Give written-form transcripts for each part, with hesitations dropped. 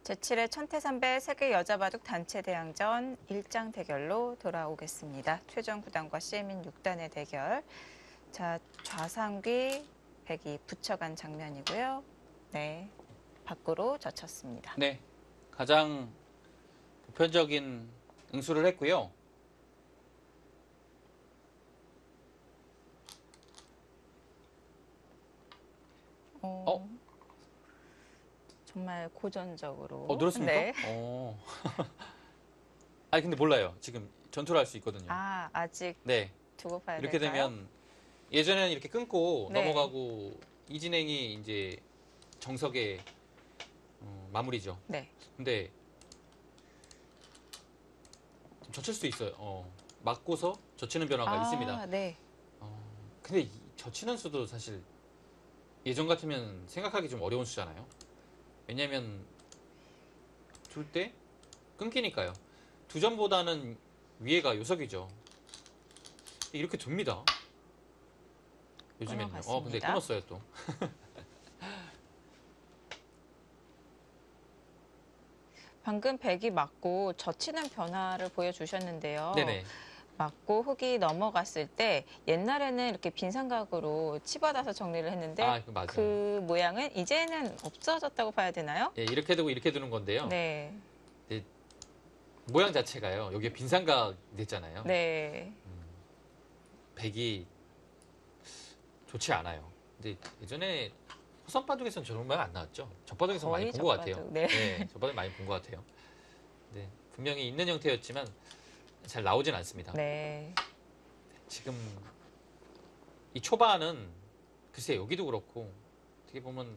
제7회 천태삼배 세계 여자바둑 단체 대항전 1장 대결로 돌아오겠습니다. 최정 9단과 시에민 6단의 대결. 자, 좌상귀 백이 붙여간 장면이고요. 네, 밖으로 젖혔습니다. 네, 가장 보편적인 응수를 했고요. 정말 고전적으로. 늘었습니까? 네. 아니 근데 몰라요. 지금 전투를 할 수 있거든요. 아, 아직 네, 두고 봐야 이렇게 될까요? 되면 예전에는 이렇게 끊고 네. 넘어가고 이 진행이 이제 정석의 마무리죠. 네. 근데 좀 젖힐 수 있어요. 맞고서 젖히는 변화가 있습니다. 네. 근데 이 젖히는 수도 사실 예전 같으면 생각하기 좀 어려운 수잖아요. 왜냐면 둘 때 끊기니까요. 두 점보다는 위에가 요석이죠. 이렇게 둡니다. 요즘에는요. 근데 끊어갔습니다. 끊었어요 또. 방금 백이 맞고 젖히는 변화를 보여주셨는데요. 네네. 맞고 흙이 넘어갔을 때 옛날에는 이렇게 빈삼각으로 치받아서 정리를 했는데 그거 맞아요. 그 모양은 이제는 없어졌다고 봐야 되나요? 예, 이렇게 두고 이렇게 두는 건데요. 네. 모양 자체가요. 여기에 빈삼각 됐잖아요. 네. 백이 좋지 않아요. 근데 예전에 호선바둑에서는 저런 모양 안 나왔죠. 젖바둑에서 많이 거의 본 것 같아요. 젖바둑, 네. 젖바둑 많이 본 것 같아요. 네, 분명히 있는 형태였지만 잘 나오진 않습니다. 네. 지금 이 초반은 글쎄 여기도 그렇고 어떻게 보면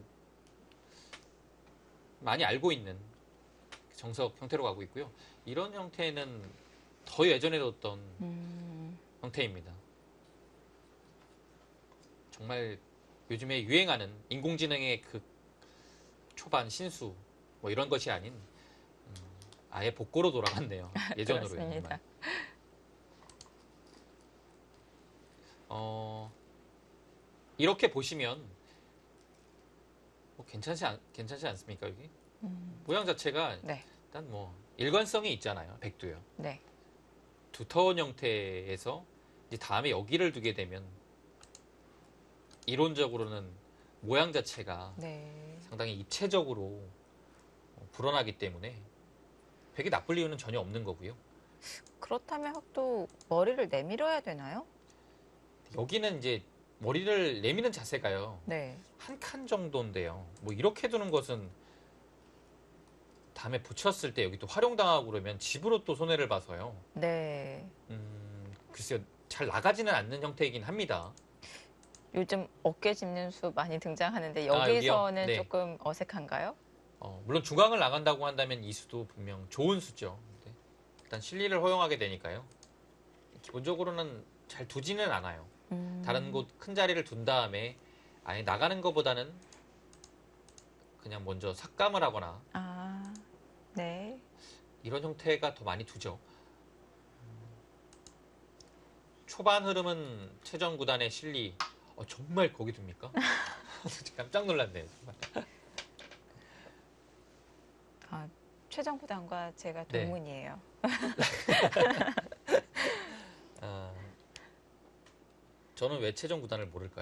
많이 알고 있는 정석 형태로 가고 있고요. 이런 형태는 더 예전에 뒀던 형태입니다. 정말 요즘에 유행하는 인공지능의 그 초반 신수 뭐 이런 것이 아닌 아예 복고로 돌아갔네요. 예전으로요. 그렇습니다. 정말. 이렇게 보시면 뭐 괜찮지 않습니까 여기? 모양 자체가 네. 일단 뭐 일관성이 있잖아요. 백두요. 네. 두터운 형태에서 이제 다음에 여기를 두게 되면 이론적으로는 모양 자체가 네. 상당히 입체적으로 불어나기 때문에 백이 나쁠 이유는 전혀 없는 거고요. 그렇다면 흙도 머리를 내밀어야 되나요? 여기는 이제 머리를 내미는 자세가요. 네. 한 칸 정도인데요. 뭐 이렇게 두는 것은 다음에 붙였을 때 여기 또 활용당하고 그러면 집으로 또 손해를 봐서요. 네. 글쎄요. 잘 나가지는 않는 형태이긴 합니다. 요즘 어깨 짚는 수 많이 등장하는데 여기요? 여기서는 네. 조금 어색한가요? 물론 중앙을 나간다고 한다면 이 수도 분명 좋은 수죠. 근데 일단 실리를 허용하게 되니까요. 기본적으로는 잘 두지는 않아요. 다른 곳 큰 자리를 둔 다음에 아예 나가는 것보다는 그냥 먼저 삭감을 하거나 네. 이런 형태가 더 많이 두죠. 초반 흐름은 최정 구단의 실리 정말 거기 둡니까? 깜짝 놀랐네요. 정말. 최정 구단과 제가 네. 동문이에요. 저는 왜 최정 구단을 모를까요?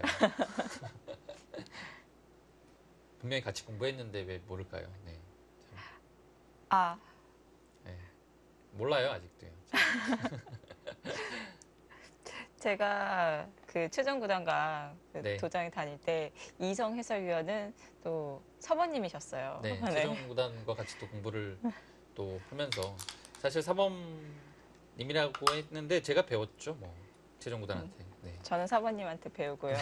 분명히 같이 공부했는데 왜 모를까요? 네. 네. 몰라요 아직도요. 제가 그 최정 구단과 그 네. 도장에 다닐 때 이성 해설위원은 또 사모님이셨어요. 네, 최정 구단과 같이 또 공부를 또 하면서 사실 사범님이라고 했는데 제가 배웠죠, 뭐 최정 구단한테. 네. 저는 사모님한테 배우고요.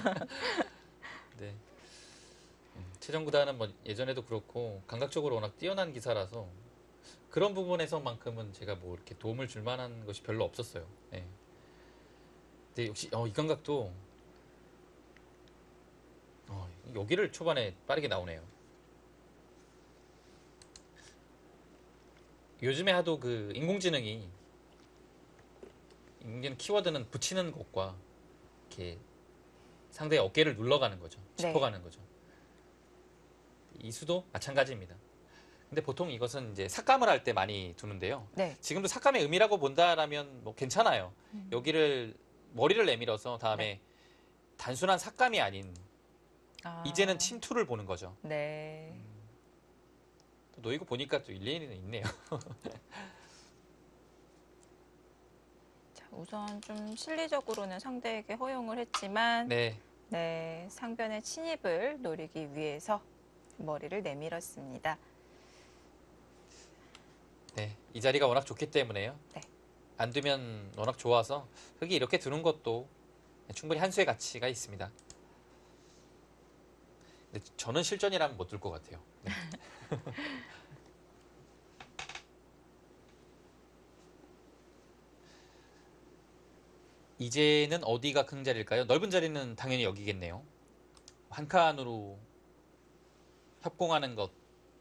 네. 최정 구단은 뭐 예전에도 그렇고 감각적으로 워낙 뛰어난 기사라서 그런 부분에서만큼은 제가 뭐 이렇게 도움을 줄 만한 것이 별로 없었어요. 네. 근데 역시 이 감각도 여기를 초반에 빠르게 나오네요. 요즘에 하도 그 인공지능 키워드는 붙이는 것과 이렇게 상대의 어깨를 눌러가는 거죠. 짚어가는 거죠. 이 수도 마찬가지입니다. 근데 보통 이것은 이제 삭감을 할 때 많이 두는데요. 네. 지금도 삭감의 의미라고 본다라면 뭐 괜찮아요. 여기를 머리를 내밀어서 다음에 단순한 삭감이 아닌 아, 이제는 침투를 보는 거죠. 네. 또 놓이고 보니까 또 일리는 있네요. 자, 우선 좀 실리적으로는 상대에게 허용을 했지만 네, 네, 상변의 침입을 노리기 위해서 머리를 내밀었습니다. 네, 이 자리가 워낙 좋기 때문에요. 네. 안 두면 워낙 좋아서 흙이 이렇게 두는 것도 충분히 한 수의 가치가 있습니다. 근데 저는 실전이라면 못 둘 것 같아요. 네. 이제는 어디가 큰 자리일까요? 넓은 자리는 당연히 여기겠네요. 한 칸으로 협공하는 것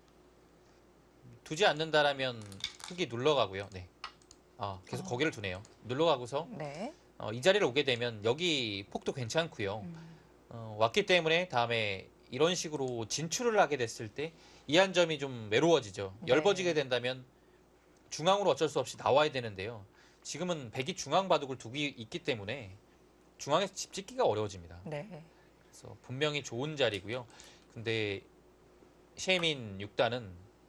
두지 않는다라면 흙이 눌러가고요. 네. 계속 거기를 두네요. 눌러가고서 네. 이 자리를 오게 되면 여기 폭도 괜찮고요. 왔기 때문에 다음에 이런 식으로 진출을 하게 됐을 때 이 한 점이 좀 외로워지죠. 네. 얇아지게 된다면 중앙으로 어쩔 수 없이 나와야 되는데요. 지금은 백이 중앙 바둑을 두고 있기 때문에 중앙에서 집 짓기가 어려워집니다. 네. 그래서 분명히 좋은 자리고요. 근데 셰민 6단은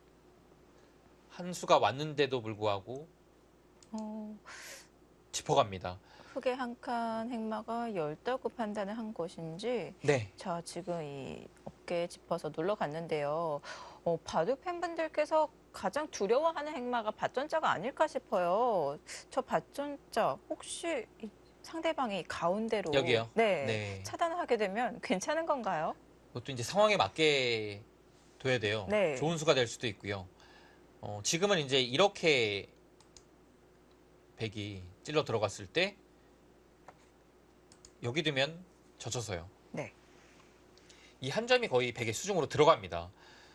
한 수가 왔는데도 불구하고 어, 짚어갑니다. 흙의 한 칸 행마가 열다고 판단을 한 것인지 네. 자, 지금 이 어깨에 짚어서 눌러갔는데요. 바둑 팬분들께서 가장 두려워하는 행마가 밭전자가 아닐까 싶어요. 저 밭전자 혹시 이 상대방이 가운데로 여기요? 네, 네. 차단을 하게 되면 괜찮은 건가요? 그것도 이제 상황에 맞게 둬야 돼요. 네. 좋은 수가 될 수도 있고요. 지금은 이제 이렇게 백이 찔러 들어갔을 때 여기 두면 젖혀서요. 네. 이 한 점이 거의 백의 수중으로 들어갑니다.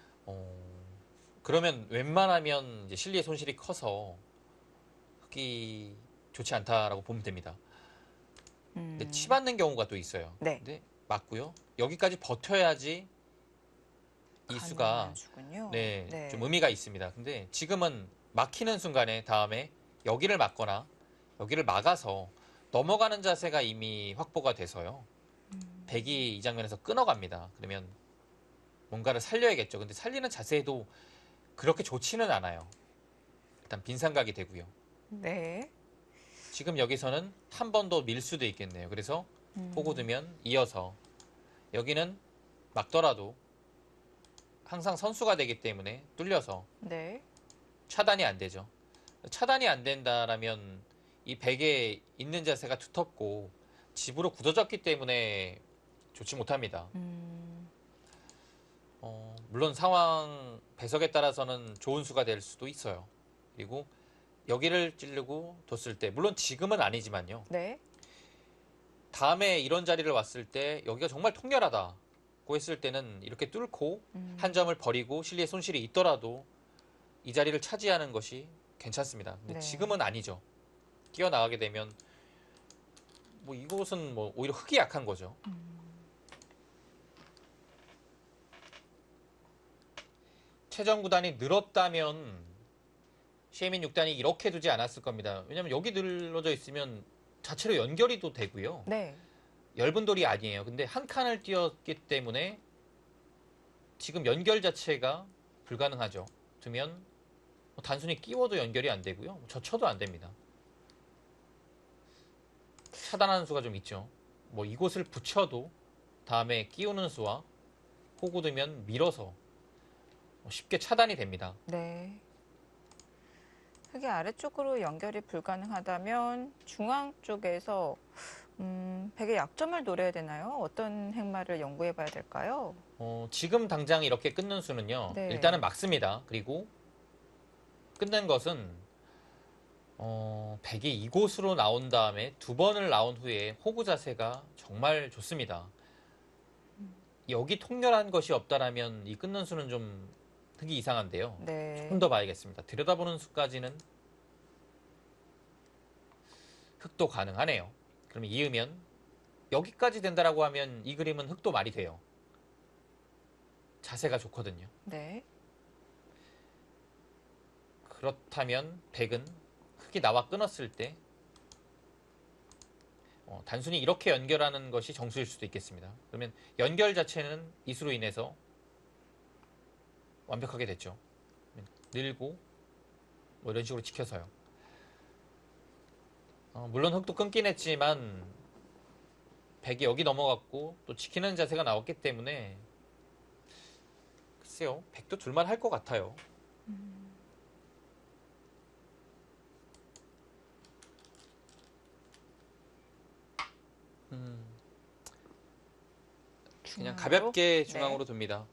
그러면 웬만하면 이제 실리의 손실이 커서 흙이 좋지 않다라고 보면 됩니다. 근데 치 받는 경우가 또 있어요. 네. 근데 맞고요. 여기까지 버텨야지 이 수가 가능한 수군요. 네, 네. 좀 의미가 있습니다. 근데 지금은 막히는 순간에 다음에 여기를 막거나 여기를 막아서 넘어가는 자세가 이미 확보가 돼서요. 백이 이 장면에서 끊어갑니다. 그러면 뭔가를 살려야겠죠. 근데 살리는 자세도 그렇게 좋지는 않아요. 일단 빈상각이 되고요. 네. 지금 여기서는 한 번 더 밀 수도 있겠네요. 그래서 호구 두면 이어서 여기는 막더라도 항상 선수가 되기 때문에 뚫려서 네. 차단이 안 되죠. 차단이 안 된다라면 이 백에 있는 자세가 두텁고 집으로 굳어졌기 때문에 좋지 못합니다. 물론 상황 배석에 따라서는 좋은 수가 될 수도 있어요. 그리고 여기를 찌르고 뒀을 때 물론 지금은 아니지만요. 네. 다음에 이런 자리를 왔을 때 여기가 정말 통렬하다고 했을 때는 이렇게 뚫고 한 점을 버리고 실리의 손실이 있더라도 이 자리를 차지하는 것이 괜찮습니다. 근데 네. 지금은 아니죠. 뛰어나가게 되면 뭐 이곳은 뭐 오히려 흙이 약한 거죠. 최전 구단이 늘었다면 셰민 6단이 이렇게 두지 않았을 겁니다. 왜냐면 여기 늘어져 있으면 자체로 연결이 또 되고요. 네. 얇은 돌이 아니에요. 근데 한 칸을 띄었기 때문에 지금 연결 자체가 불가능하죠. 두면 뭐 단순히 끼워도 연결이 안 되고요. 젖혀도 안 됩니다. 차단하는 수가 좀 있죠. 뭐 이곳을 붙여도 다음에 끼우는 수와 호구 두면 밀어서 쉽게 차단이 됩니다. 네. 흙이 아래쪽으로 연결이 불가능하다면 중앙 쪽에서 백의 약점을 노려야 되나요? 어떤 행마를 연구해 봐야 될까요? 지금 당장 이렇게 끊는 수는요. 네. 일단은 막습니다. 그리고 끊는 것은 백이 이곳으로 나온 다음에 두 번을 나온 후에 호구 자세가 정말 좋습니다. 여기 통렬한 것이 없다라면 이 끊는 수는 좀 흙이 이상한데요. 네. 조금 더 봐야겠습니다. 들여다보는 수까지는 흙도 가능하네요. 그러면 이으면 여기까지 된다라고 하면 이 그림은 흙도 말이 돼요. 자세가 좋거든요. 네. 그렇다면 백은 흙이 나와 끊었을 때 단순히 이렇게 연결하는 것이 정수일 수도 있겠습니다. 그러면 연결 자체는 이수로 인해서 완벽하게 됐죠. 늘고 뭐 이런 식으로 지켜서요. 물론 흙도 끊긴 했지만 백이 여기 넘어갔고 또 지키는 자세가 나왔기 때문에 글쎄요, 백도 둘만 할 것 같아요. 그냥 중앙으로? 가볍게 네. 중앙으로 둡니다.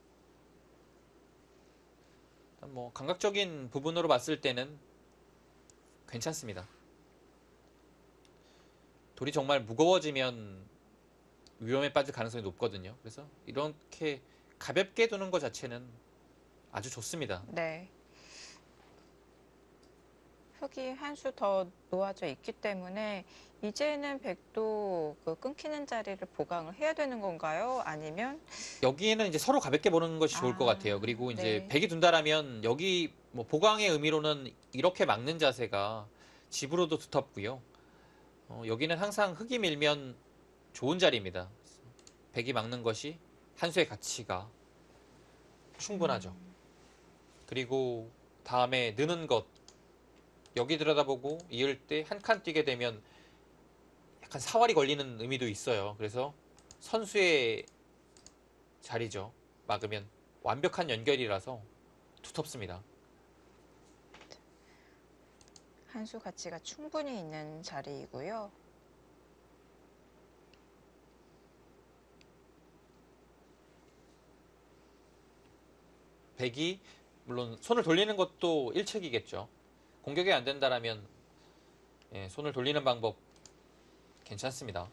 일단 뭐 감각적인 부분으로 봤을 때는 괜찮습니다. 돌이 정말 무거워지면 위험에 빠질 가능성이 높거든요. 그래서 이렇게 가볍게 두는 것 자체는 아주 좋습니다. 네. 흙이 한 수 더 놓아져 있기 때문에 이제는 백도 그 끊기는 자리를 보강을 해야 되는 건가요? 아니면 여기에는 이제 서로 가볍게 보는 것이 좋을 것 같아요. 그리고 이제 네. 백이 둔다라면 여기 뭐 보강의 의미로는 이렇게 막는 자세가 집으로도 두텁고요. 여기는 항상 흙이 밀면 좋은 자리입니다. 백이 막는 것이 한 수의 가치가 충분하죠. 그리고 다음에 느는 것 여기 들여다보고 이을 때 한 칸 뛰게 되면 약간 사활이 걸리는 의미도 있어요. 그래서 선수의 자리죠. 막으면 완벽한 연결이라서 두텁습니다. 한 수 가치가 충분히 있는 자리이고요. 백이 물론 손을 돌리는 것도 일책이겠죠. 공격이 안 된다라면 손을 돌리는 방법 괜찮습니다.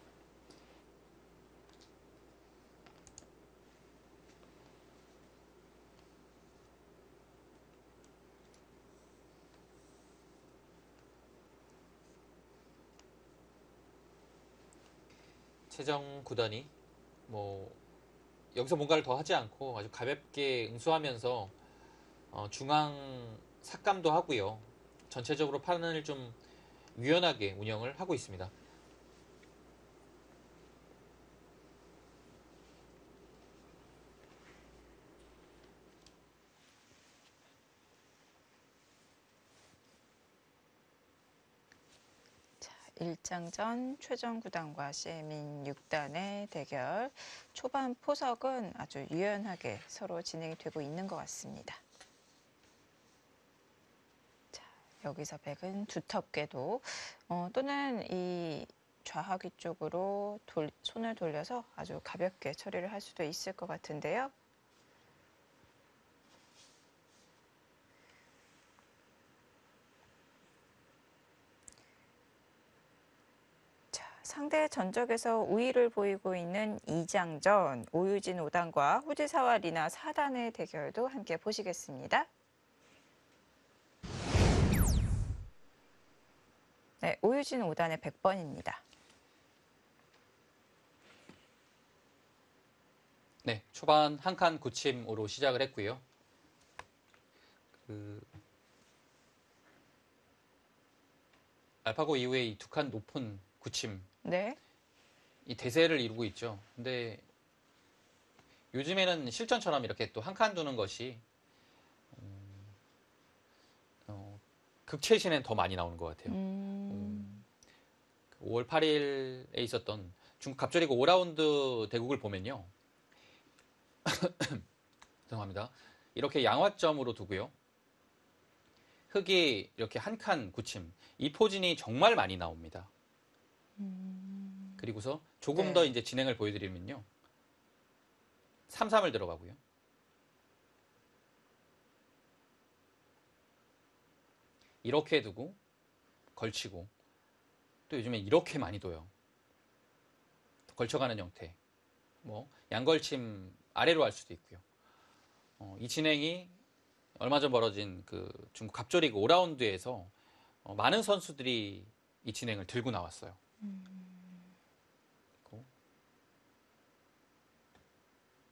최정 구단이 뭐 여기서 뭔가를 더 하지 않고 아주 가볍게 응수하면서 중앙 삭감도 하고요. 전체적으로 판을 좀 유연하게 운영을 하고 있습니다. 자, 1장전 최정 구단과 시민 6단의 대결. 초반 포석은 아주 유연하게 서로 진행이 되고 있는 것 같습니다. 자, 여기서 백은 두텁게도 또는 이 좌하귀 쪽으로 손을 돌려서 아주 가볍게 처리를 할 수도 있을 것 같은데요. 자, 상대 전적에서 우위를 보이고 있는 2장전 오유진 5단과 후지사와 리나 4단의 대결도 함께 보시겠습니다. 네, 오유진 5단의 100번입니다. 네, 초반 한 칸 굳힘으로 시작을 했고요. 알파고 이후에 이 두 칸 높은 굳힘 네. 이 대세를 이루고 있죠. 근데 요즘에는 실전처럼 이렇게 또 한 칸 두는 것이 극최신엔 더 많이 나오는 것 같아요. 5월 8일에 있었던 중국 갑절이고 5라운드 대국을 보면요. 죄송합니다. 이렇게 양화점으로 두고요. 흙이 이렇게 한 칸 굳힘. 이 포진이 정말 많이 나옵니다. 그리고서 조금 네. 더 이제 진행을 보여드리면요. 3-3을 들어가고요. 이렇게 두고 걸치고 또 요즘에 이렇게 많이 둬요. 걸쳐가는 형태. 뭐 양걸침 아래로 할 수도 있고요. 이 진행이 얼마 전 벌어진 그 중국 갑조리그 5라운드에서 많은 선수들이 이 진행을 들고 나왔어요.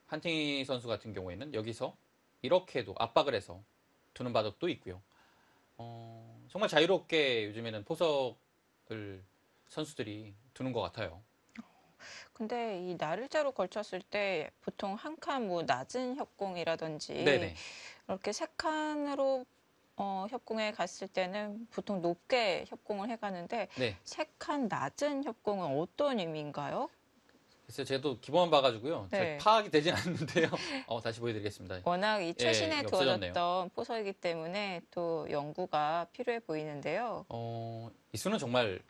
한팅이 선수 같은 경우에는 여기서 이렇게도 압박을 해서 두는 바둑도 있고요. 정말 자유롭게 요즘에는 포석을 선수들이 두는 것 같아요. 근데 이 날일자로 걸쳤을 때 보통 한 칸 뭐 낮은 협공이라든지 네네. 이렇게 세 칸으로 협공에 갔을 때는 보통 높게 협공을 해가는데 네. 세 칸 낮은 협공은 어떤 의미인가요? 그래서 저도 기본만 봐가지고요. 잘 네. 파악이 되진 않는데요. 다시 보여드리겠습니다. 워낙 이 예, 최신에 이게 없어졌네요. 두어졌던 포석이기 때문에 또 연구가 필요해 보이는데요. 이 수는 정말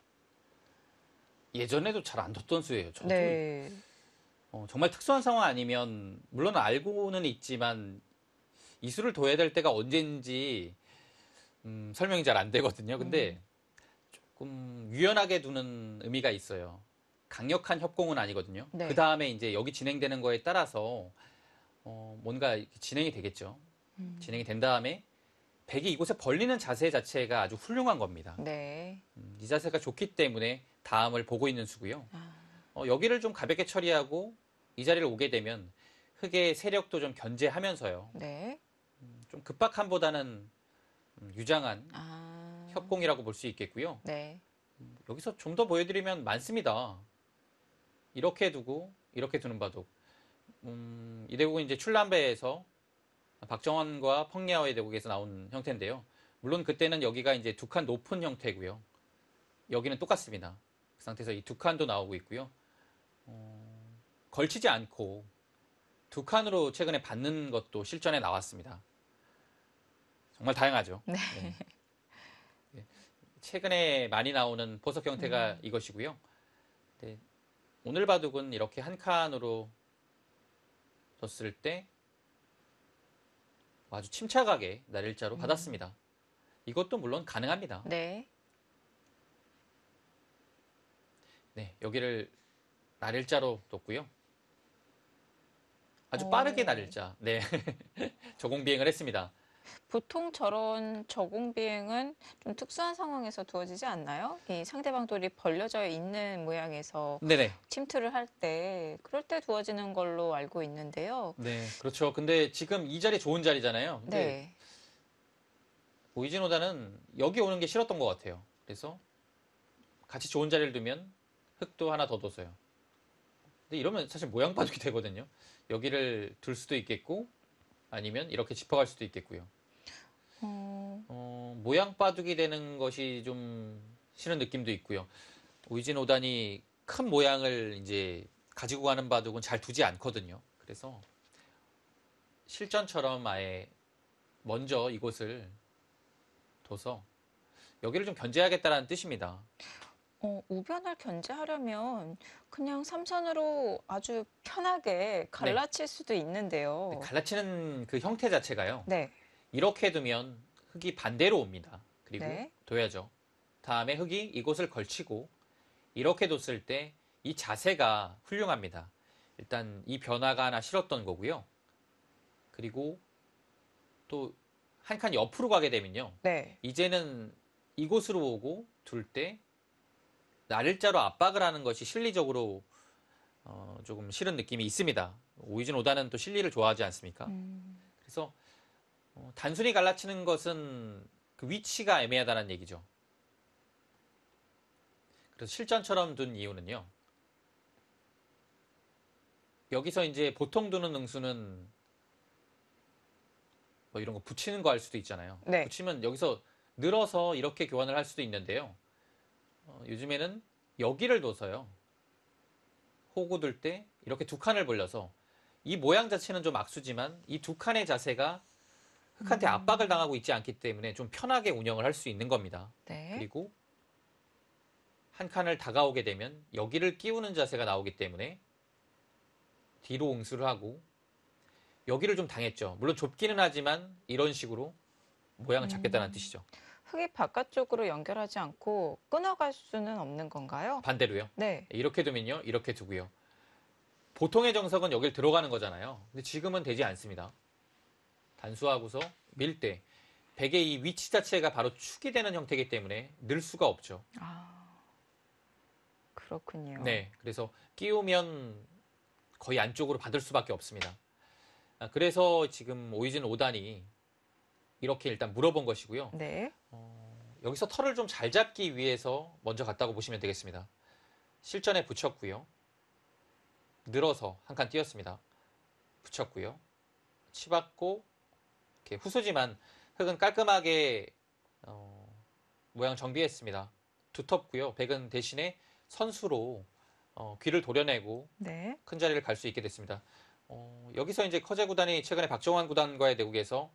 예전에도 잘 안 뒀던 수예요. 저도 네. 정말 특수한 상황 아니면 물론 알고는 있지만 이 수를 둬야 될 때가 언제인지 설명이 잘 안 되거든요. 근데 조금 유연하게 두는 의미가 있어요. 강력한 협공은 아니거든요. 그 네. 다음에 이제 여기 진행되는 거에 따라서 뭔가 이렇게 진행이 되겠죠. 진행이 된 다음에 백이 이곳에 벌리는 자세 자체가 아주 훌륭한 겁니다. 네. 이 자세가 좋기 때문에 다음을 보고 있는 수고요. 아, 여기를 좀 가볍게 처리하고 이 자리를 오게 되면 흑의 세력도 좀 견제하면서요. 네. 좀 급박함보다는 유장한 아, 협공이라고 볼 수 있겠고요. 네. 여기서 좀 더 보여드리면 많습니다. 이렇게 두고 이렇게 두는 바둑. 이 대국은 이제 출란배에서 박정원과 펑리아오의 대국에서 나온 형태인데요. 물론 그때는 여기가 이제 두 칸 높은 형태고요. 여기는 똑같습니다. 그 상태에서 이 두 칸도 나오고 있고요. 걸치지 않고 두 칸으로 최근에 받는 것도 실전에 나왔습니다. 정말 다양하죠. 네. 네. 최근에 많이 나오는 보석 형태가 이것이고요. 네. 오늘 바둑은 이렇게 한 칸으로 뒀을 때 아주 침착하게 날일자로 받았습니다. 이것도 물론 가능합니다. 네. 네, 여기를 날일자로 뒀고요. 아주 빠르게 어, 날일자. 네, 저공 비행을 했습니다. 보통 저런 저공 비행은 좀 특수한 상황에서 두어지지 않나요? 이 상대방 돌이 벌려져 있는 모양에서 네네. 침투를 할 때, 그럴 때 두어지는 걸로 알고 있는데요. 네, 그렇죠. 근데 지금 이 자리 좋은 자리잖아요. 근데 네. 오이진 오다는 여기 오는 게 싫었던 것 같아요. 그래서 같이 좋은 자리를 두면 흙도 하나 더 둬서요. 근데 이러면 사실 모양 바둑이 되거든요. 여기를 둘 수도 있겠고 아니면 이렇게 짚어갈 수도 있겠고요. 어, 모양 바둑이 되는 것이 좀 싫은 느낌도 있고요. 오이진 오단이 큰 모양을 이제 가지고 가는 바둑은 잘 두지 않거든요. 그래서 실전처럼 아예 먼저 이곳을 둬서 여기를 좀 견제하겠다라는 뜻입니다. 우변을 견제하려면 그냥 삼선으로 아주 편하게 네. 갈라칠 수도 있는데요. 갈라치는 그 형태 자체가요. 네. 이렇게 두면 흙이 반대로 옵니다. 그리고 네. 둬야죠. 다음에 흙이 이곳을 걸치고 이렇게 뒀을 때 이 자세가 훌륭합니다. 일단 이 변화가 하나 싫었던 거고요. 그리고 또 한 칸 옆으로 가게 되면요. 네. 이제는 이곳으로 오고 둘 때 날일자로 압박을 하는 것이 실리적으로 조금 싫은 느낌이 있습니다. 오이진 오다는 또 실리를 좋아하지 않습니까? 그래서 단순히 갈라치는 것은 그 위치가 애매하다는 얘기죠. 그래서 실전처럼 둔 이유는요. 여기서 이제 보통 두는 응수는 뭐 이런 거 붙이는 거 할 수도 있잖아요. 네. 붙이면 여기서 늘어서 이렇게 교환을 할 수도 있는데요. 요즘에는 여기를 둬서요. 호구 둘 때 이렇게 두 칸을 벌려서 이 모양 자체는 좀 악수지만 이 두 칸의 자세가 흑한테 압박을 당하고 있지 않기 때문에 좀 편하게 운영을 할 수 있는 겁니다. 네. 그리고 한 칸을 다가오게 되면 여기를 끼우는 자세가 나오기 때문에 뒤로 응수를 하고 여기를 좀 당했죠. 물론 좁기는 하지만 이런 식으로 모양을 잡겠다는 뜻이죠. 흙이 바깥쪽으로 연결하지 않고 끊어갈 수는 없는 건가요? 반대로요. 네. 이렇게 두면요. 이렇게 두고요. 보통의 정석은 여길 들어가는 거잖아요. 근데 지금은 되지 않습니다. 단수하고서 밀 때 백의 이 위치 자체가 바로 축이 되는 형태이기 때문에 늘 수가 없죠. 아, 그렇군요. 네, 그래서 끼우면 거의 안쪽으로 받을 수밖에 없습니다. 그래서 지금 오이진 5단이 이렇게 일단 물어본 것이고요. 네. 여기서 털을 좀 잘 잡기 위해서 먼저 갔다고 보시면 되겠습니다. 실전에 붙였고요. 늘어서 한 칸 띄었습니다. 붙였고요. 치받고 이렇게 후수지만 흙은 깔끔하게 모양 정비했습니다. 두텁고요. 백은 대신에 선수로 귀를 도려내고 네. 큰 자리를 갈 수 있게 됐습니다. 여기서 이제 커제 구단이 최근에 박정환 구단과의 대국에서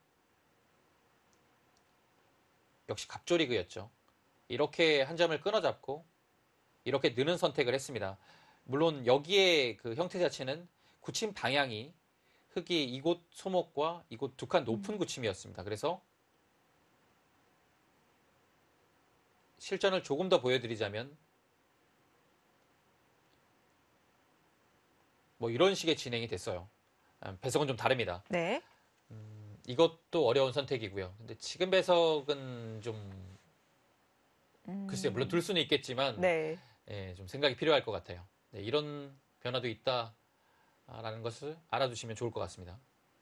역시 갑조리그였죠. 이렇게 한 점을 끊어잡고 이렇게 느는 선택을 했습니다. 물론 여기에 그 형태 자체는 굳힘 방향이 흙이 이곳 소목과 이곳 두 칸 높은 굳힘이었습니다. 그래서 실전을 조금 더 보여드리자면 뭐 이런 식의 진행이 됐어요. 배석은 좀 다릅니다. 네. 이것도 어려운 선택이고요. 근데 지금 배석은 좀 글쎄요, 물론 둘 수는 있겠지만 네. 예, 좀 생각이 필요할 것 같아요. 네, 이런 변화도 있다라는 것을 알아두시면 좋을 것 같습니다.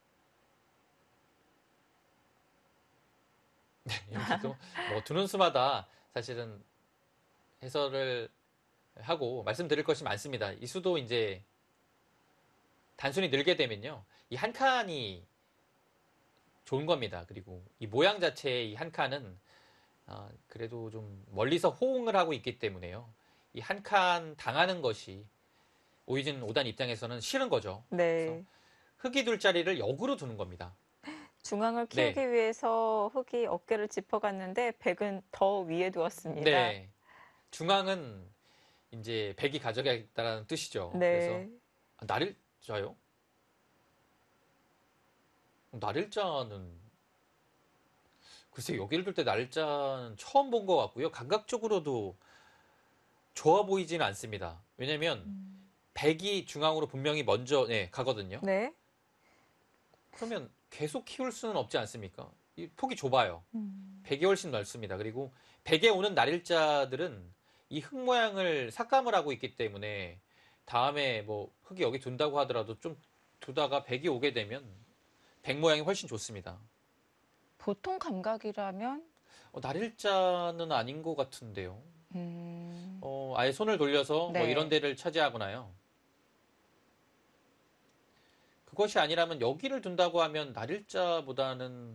네, 이렇게도 뭐 두는 수마다 사실은 해설을 하고 말씀드릴 것이 많습니다. 이 수도 이제 단순히 늘게 되면요, 이 한 칸이 좋은 겁니다. 그리고 이 모양 자체의 이 한 칸은 그래도 좀 멀리서 호응을 하고 있기 때문에요. 이 한 칸 당하는 것이 오이진 5단 입장에서는 싫은 거죠. 그래서 네. 흙이 둘 자리를 역으로 두는 겁니다. 중앙을 네. 키우기 위해서 흙이 어깨를 짚어갔는데 백은 더 위에 두었습니다. 네. 중앙은 이제 백이 가져가겠다라는 뜻이죠. 그래서 네. 날일자요? 날일자는 글쎄 여기를 둘 때 날일자는 처음 본 것 같고요. 감각적으로도 좋아 보이지는 않습니다. 왜냐면 백이 중앙으로 분명히 먼저 가거든요. 네. 그러면 계속 키울 수는 없지 않습니까? 이 폭이 좁아요. 백이 훨씬 넓습니다. 그리고 백에 오는 날일자들은 이 흙 모양을 삭감을 하고 있기 때문에 다음에 뭐 흙이 여기 둔다고 하더라도 좀 두다가 백이 오게 되면 백 모양이 훨씬 좋습니다. 보통 감각이라면 날일자는 아닌 것 같은데요. 음, 아예 손을 돌려서 뭐 네. 이런 데를 차지하거나요. 그것이 아니라면 여기를 둔다고 하면 날일자보다는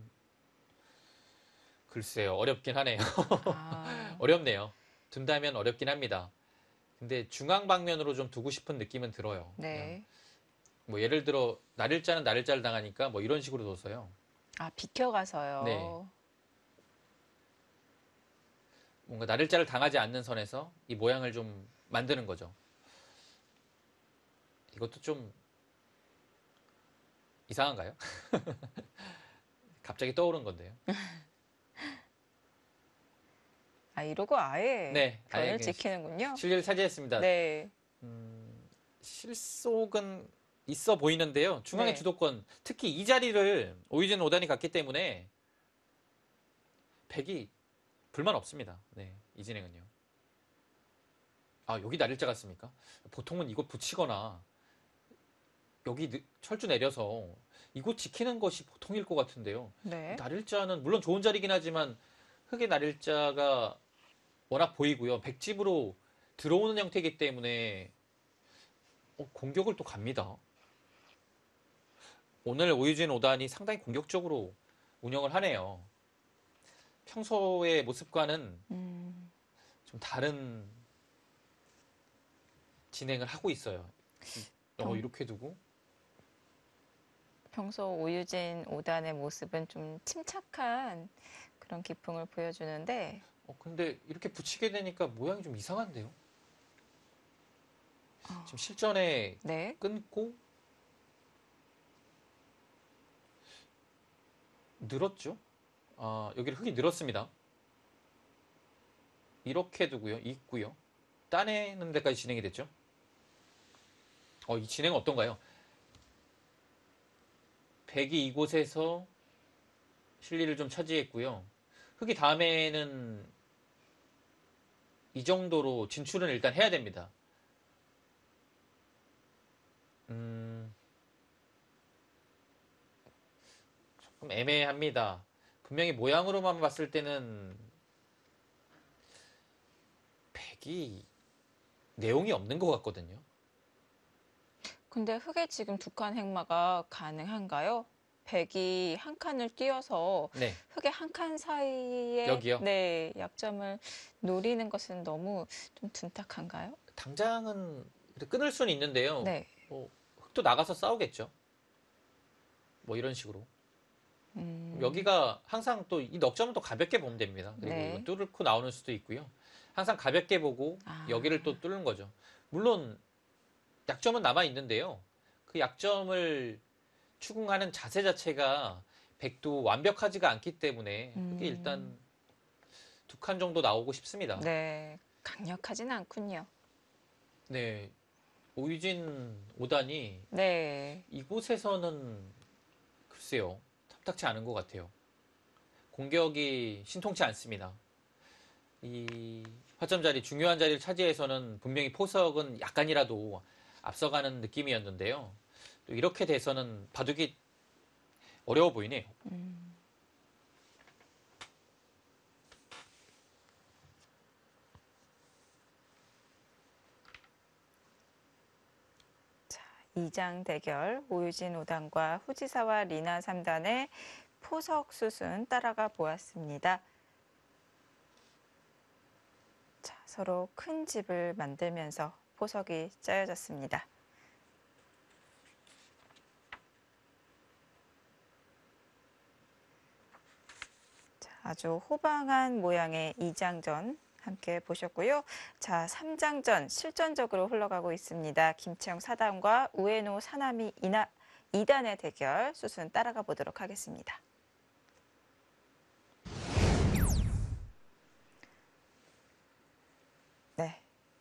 글쎄요, 어렵긴 하네요. 아, 어렵네요. 둔다면 어렵긴 합니다. 근데 중앙 방면으로 좀 두고 싶은 느낌은 들어요. 그냥 네. 뭐 예를 들어 날일자는 날일자를 당하니까 뭐 이런 식으로 둬서요. 아, 네. 비켜가서요. 뭔가 날일자를 당하지 않는 선에서 이 모양을 좀 만드는 거죠. 이것도 좀 이상한가요? 갑자기 떠오른 건데요. 아, 이러고 아예 네, 아예 변을 지키는군요. 실리를 차지했습니다. 네. 실속은 있어 보이는데요. 중앙의 네. 주도권, 특히 이 자리를 오이진 오단이 갔기 때문에 백이 불만 없습니다. 네, 이 진행은요. 여기 날일자 같습니까? 보통은 이곳 붙이거나 여기 철주 내려서 이곳 지키는 것이 보통일 것 같은데요. 네. 날일자는 물론 좋은 자리긴 하지만 흙의 날일자가 워낙 보이고요. 백집으로 들어오는 형태이기 때문에 공격을 또 갑니다. 오늘 오유진 5단이 상당히 공격적으로 운영을 하네요. 평소의 모습과는 좀 다른 진행을 하고 있어요. 이렇게 두고. 평소 오유진 5단의 모습은 좀 침착한 그런 기풍을 보여주는데, 근데 이렇게 붙이게 되니까 모양이 좀 이상한데요. 지금 실전에 네. 끊고 늘었죠? 여기를 흙이 늘었습니다. 이렇게 두고요. 있고요. 따내는 데까지 진행이 됐죠. 이 진행은 어떤가요? 백이 이곳에서 실리를 좀 차지했고요. 흙이 다음에는 이 정도로 진출은 일단 해야 됩니다. 조금 애매합니다. 분명히 모양으로만 봤을 때는 백이 내용이 없는 것 같거든요. 근데 흙에 지금 두 칸 행마가 가능한가요? 백이 한 칸을 띄어서 네, 흙의 한 칸 사이에 여기요. 네, 약점을 노리는 것은 너무 좀 둔탁한가요? 당장은 끊을 수는 있는데요. 네. 뭐 흙도 나가서 싸우겠죠. 뭐 이런 식으로. 여기가 항상 또 이 넉점은 또 가볍게 보면 됩니다. 그리고 이거 네. 뚫고 나오는 수도 있고요. 항상 가볍게 보고 아, 여기를 또 뚫는 거죠. 물론 약점은 남아 있는데요. 그 약점을 추궁하는 자세 자체가 백도 완벽하지가 않기 때문에 그게 일단 두 칸 정도 나오고 싶습니다. 네. 강력하진 않군요. 네, 오유진 5단이 네. 이곳에서는 글쎄요, 탐탁치 않은 것 같아요. 공격이 신통치 않습니다. 이 화점 자리, 중요한 자리를 차지해서는 분명히 포석은 약간이라도 앞서가는 느낌이었는데요. 또 이렇게 돼서는 바둑이 어려워 보이네요. 자, 2장 대결 오유진 5단과 후지사와 리나 3단의 포석 수순 따라가 보았습니다. 자, 서로 큰 집을 만들면서 포석이 짜여졌습니다. 자, 아주 호방한 모양의 2장전 함께 보셨고요. 자, 3장전 실전적으로 흘러가고 있습니다. 김채영 4단과 우에노 사나미 2단의 대결 수순 따라가 보도록 하겠습니다. 네.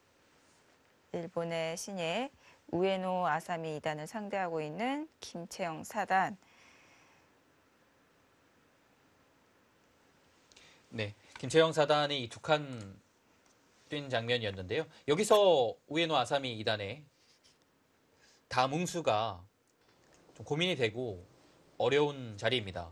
일본의 신예 우에노 아사미 2단을 상대하고 있는 김채영 4단. 네, 김채영 사단이 이 두 칸 뛴 장면이었는데요. 여기서 우에노 아사미 2단의 다음 응수가 좀 고민이 되고 어려운 자리입니다.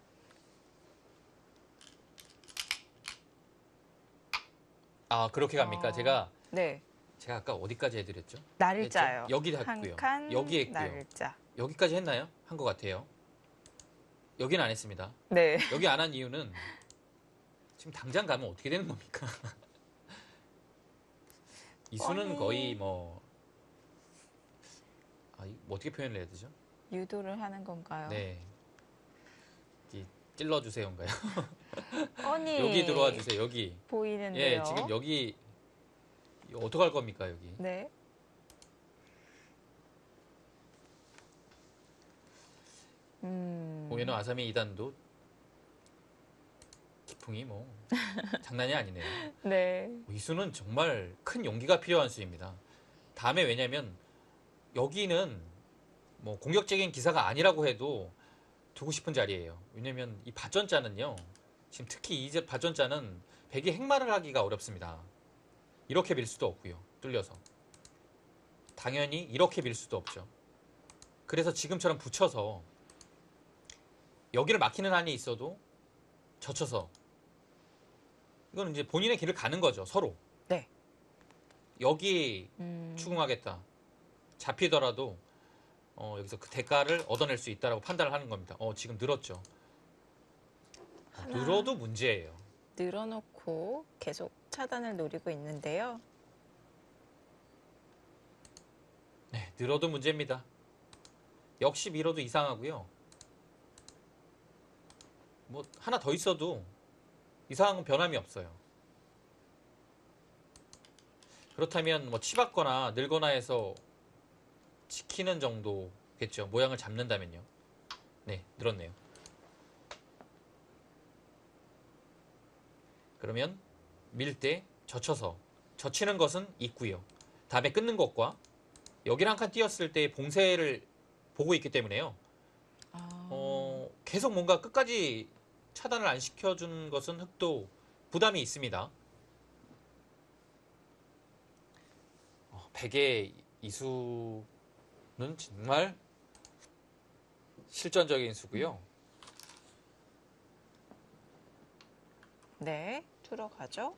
아, 그렇게 갑니까? 네. 제가 아까 어디까지 해드렸죠? 날짜요. 여기 한 했고요. 칸 여기 했고요. 날짜. 여기까지 했나요? 한 것 같아요. 여기는 안 했습니다. 네. 여기 안 한 이유는 지금 당장 가면 어떻게 되는 겁니까? 이 수는 뻔히 거의 뭐, 뭐 어떻게 표현을 해야 되죠? 유도를 하는 건가요? 네. 이 찔러주세요인가요? 뻔히 여기 들어와 주세요. 여기. 보이는데요. 예, 지금 여기 어떡할 겁니까, 여기? 네. 오에노 아사미 2단도 기풍이 뭐 장난이 아니네요. 네. 이 수는 정말 큰 용기가 필요한 수입니다. 다음에 왜냐면 여기는 뭐 공격적인 기사가 아니라고 해도 두고 싶은 자리예요. 왜냐면 이 받전자는요. 지금 특히 이 받전자는 백이 행마를 하기가 어렵습니다. 이렇게 밀 수도 없고요. 뚫려서. 당연히 이렇게 밀 수도 없죠. 그래서 지금처럼 붙여서 여기를 막히는 한이 있어도 젖혀서 이건 이제 본인의 길을 가는 거죠. 서로. 네. 여기 추궁하겠다. 잡히더라도 여기서 그 대가를 얻어낼 수 있다라고 판단을 하는 겁니다. 지금 늘었죠. 늘어도 문제예요. 늘어놓고 계속 차단을 노리고 있는데요. 네, 늘어도 문제입니다. 역시 밀어도 이상하고요. 뭐 하나 더 있어도 이상한 건 변함이 없어요. 그렇다면 뭐 치받거나 늘거나 해서 지키는 정도겠죠. 모양을 잡는다면요. 네, 늘었네요. 그러면 밀 때 젖혀서 젖히는 것은 있고요. 다음에 끊는 것과 여기를 한 칸 띄었을 때 봉쇄를 보고 있기 때문에요. 계속 뭔가 끝까지 차단을 안 시켜준 것은 흑도 부담이 있습니다. 백의 이수는 정말 실전적인 수고요. 네, 들어가죠.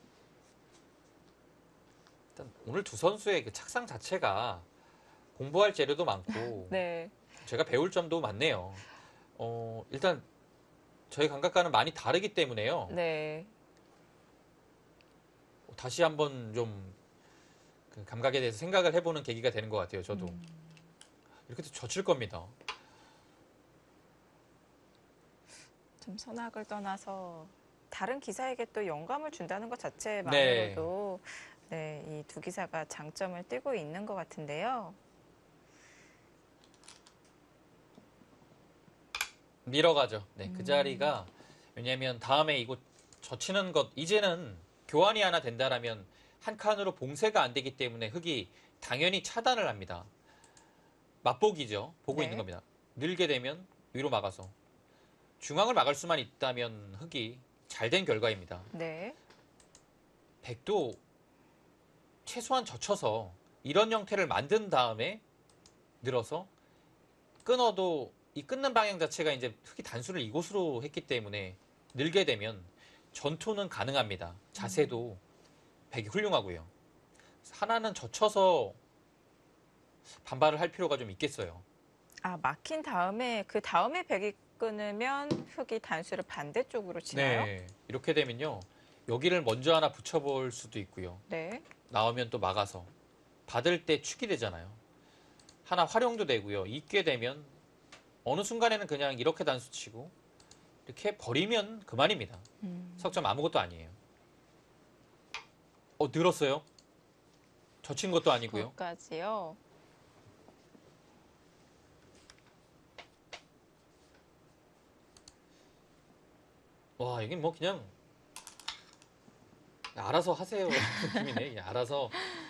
일단 오늘 두 선수의 그 착상 자체가 공부할 재료도 많고 네, 제가 배울 점도 많네요. 일단 저희 감각과는 많이 다르기 때문에요. 네. 다시 한번 좀 그 감각에 대해서 생각을 해보는 계기가 되는 것 같아요. 저도 이렇게 해도 젖힐 겁니다. 좀 선악을 떠나서 다른 기사에게 또 영감을 준다는 것 자체만으로도 네, 이 두 기사가 장점을 띠고 있는 것 같은데요. 밀어가죠. 네, 그 자리가 왜냐하면 다음에 이곳 젖히는 것 이제는 교환이 하나 된다라면 한 칸으로 봉쇄가 안 되기 때문에 흙이 당연히 차단을 합니다. 맛보기죠. 보고 네. 있는 겁니다. 늘게 되면 위로 막아서 중앙을 막을 수만 있다면 흙이 잘 된 결과입니다. 네. 백도 최소한 젖혀서 이런 형태를 만든 다음에 늘어서 끊어도 이 끊는 방향 자체가 이제 흙이 단수를 이곳으로 했기 때문에 늘게 되면 전투는 가능합니다. 자세도 백이 훌륭하고요. 하나는 젖혀서 반발을 할 필요가 좀 있겠어요. 아, 막힌 다음에 그 다음에 백이 끊으면 흙이 단수를 반대쪽으로 치나요? 네. 이렇게 되면요. 여기를 먼저 하나 붙여볼 수도 있고요. 네. 나오면 또 막아서. 받을 때 축이 되잖아요. 하나 활용도 되고요. 잊게 되면 어느 순간에는 그냥 이렇게 단수 치고 이렇게 버리면 그만입니다. 석점 아무것도 아니에요. 늘었어요? 젖힌 것도 아니고요. 까지요. 와, 이게 뭐 그냥 알아서 하세요 느낌이네. 그냥 알아서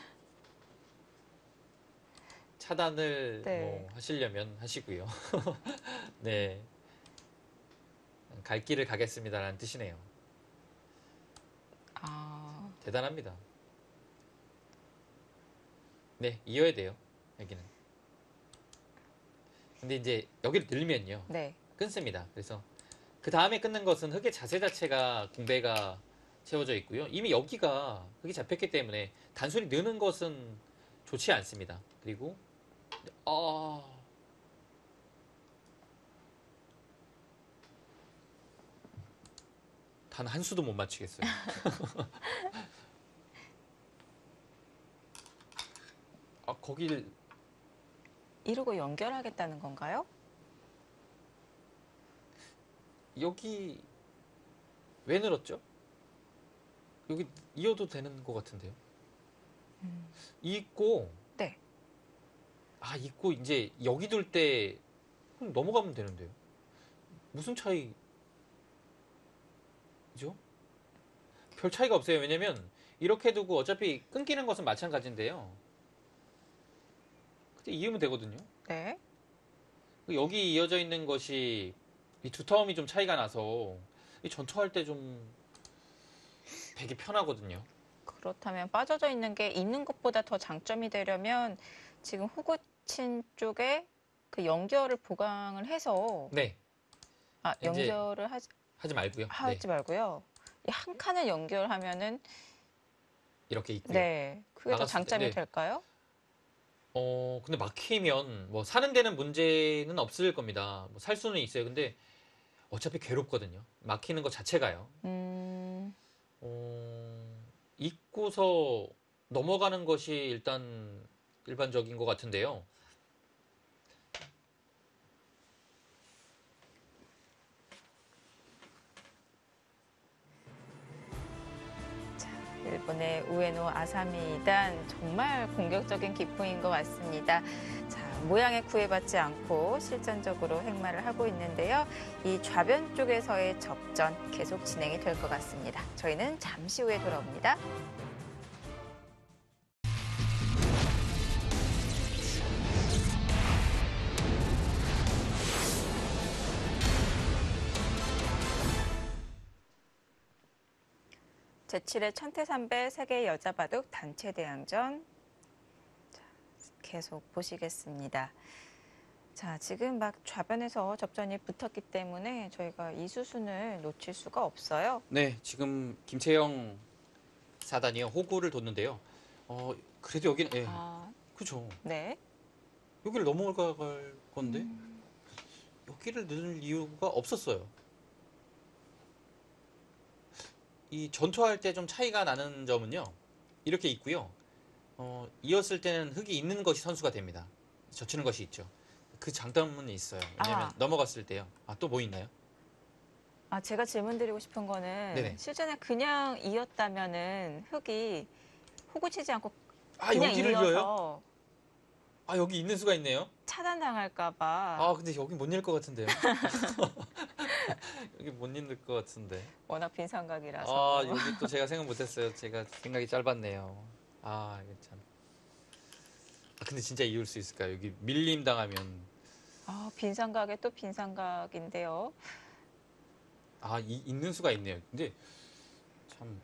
차단을 네. 뭐 하시려면 하시고요. 네. 갈 길을 가겠습니다라는 뜻이네요. 아, 대단합니다. 네, 이어야 돼요. 여기는. 근데 이제 여기를 늘면요. 네. 끊습니다. 그래서 그 다음에 끊는 것은 흙의 자세 자체가 공배가 채워져 있고요. 이미 여기가 흙이 잡혔기 때문에 단순히 느는 것은 좋지 않습니다. 그리고 단 한 수도 못 맞추겠어요. 거길 이러고 연결하겠다는 건가요? 여기 왜 늘었죠? 여기 이어도 되는 것 같은데요. 잊고 네. 잊고 이제 여기 둘 때 넘어가면 되는데요. 무슨 차이죠? 별 차이가 없어요. 왜냐면 이렇게 두고 어차피 끊기는 것은 마찬가지인데요. 그때 이으면 되거든요. 네. 여기 이어져 있는 것이 이 두터움이 좀 차이가 나서 이 전투할 때 좀 되게 편하거든요. 그렇다면 빠져져 있는 게 있는 것보다 더 장점이 되려면 지금 후구친 쪽에 그 연결을 보강을 해서 네, 이제 연결을 하지 말고요. 하지 네, 말고요. 이 한 칸을 연결하면은 이렇게 있고요. 네, 그게 더 막았을 때, 장점이 네. 될까요? 근데 막히면 뭐 사는 데는 문제는 없을 겁니다. 뭐 살 수는 있어요. 근데 어차피 괴롭거든요. 막히는 것 자체가요. 잊고서 넘어가는 것이 일단 일반적인 것 같은데요. 일본의 우에노 아사미단 정말 공격적인 기풍인 것 같습니다. 자, 모양에 구애받지 않고 실전적으로 행마를 하고 있는데요. 이 좌변 쪽에서의 접전 계속 진행이 될 것 같습니다. 저희는 잠시 후에 돌아옵니다. 제7회 천태삼배 세계 여자바둑 단체 대항전 계속 보시겠습니다. 자, 지금 막 좌변에서 접전이 붙었기 때문에 저희가 이 수순을 놓칠 수가 없어요. 네, 지금 김채영 사단이요. 호구를 뒀는데요. 그래도 여기는, 예, 아, 그죠. 네. 여기를 넘어갈 건데, 여기를 넣을 이유가 없었어요. 이 전투할 때 좀 차이가 나는 점은요. 이렇게 있고요. 이었을 때는 흙이 있는 것이 선수가 됩니다. 젖히는 것이 있죠. 그 장단은 있어요. 왜냐면 넘어갔을 때요. 또 뭐 있나요? 제가 질문 드리고 싶은 거는 네네. 실전에 그냥 이었다면은 흙이 호구 치지 않고 그냥 여기를 이어요? 이어서 여기 있는 수가 있네요. 차단당할까 봐 근데 여기 못 일 것 같은데요. 여기 못 읽을 것 같은데. 워낙 빈 삼각이라서. 여기 또 제가 생각 못했어요. 제가 생각이 짧았네요. 이거 참. 근데 진짜 이을 수 있을까요? 여기 밀림 당하면. 빈 삼각에 또 빈 삼각인데요. 있는 수가 있네요. 근데 참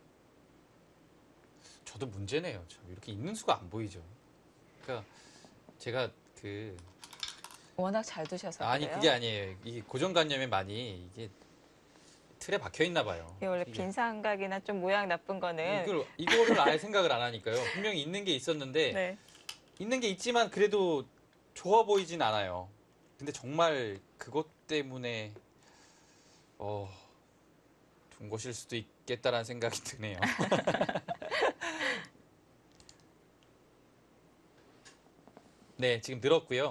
저도 문제네요. 참 이렇게 있는 수가 안 보이죠. 그러니까 제가 워낙 잘 두셔서 그래요? 그게 아니에요. 이 고정관념에 많이 이게 틀에 박혀 있나 봐요. 이게 원래 이게 빈 삼각이나 좀 모양 나쁜 거는 이거를 아예 생각을 안 하니까요. 분명히 있는 게 있었는데 네. 있는 게 있지만 그래도 좋아 보이진 않아요. 근데 정말 그것 때문에 둔 것일 수도 있겠다라는 생각이 드네요. 네, 지금 늘었고요.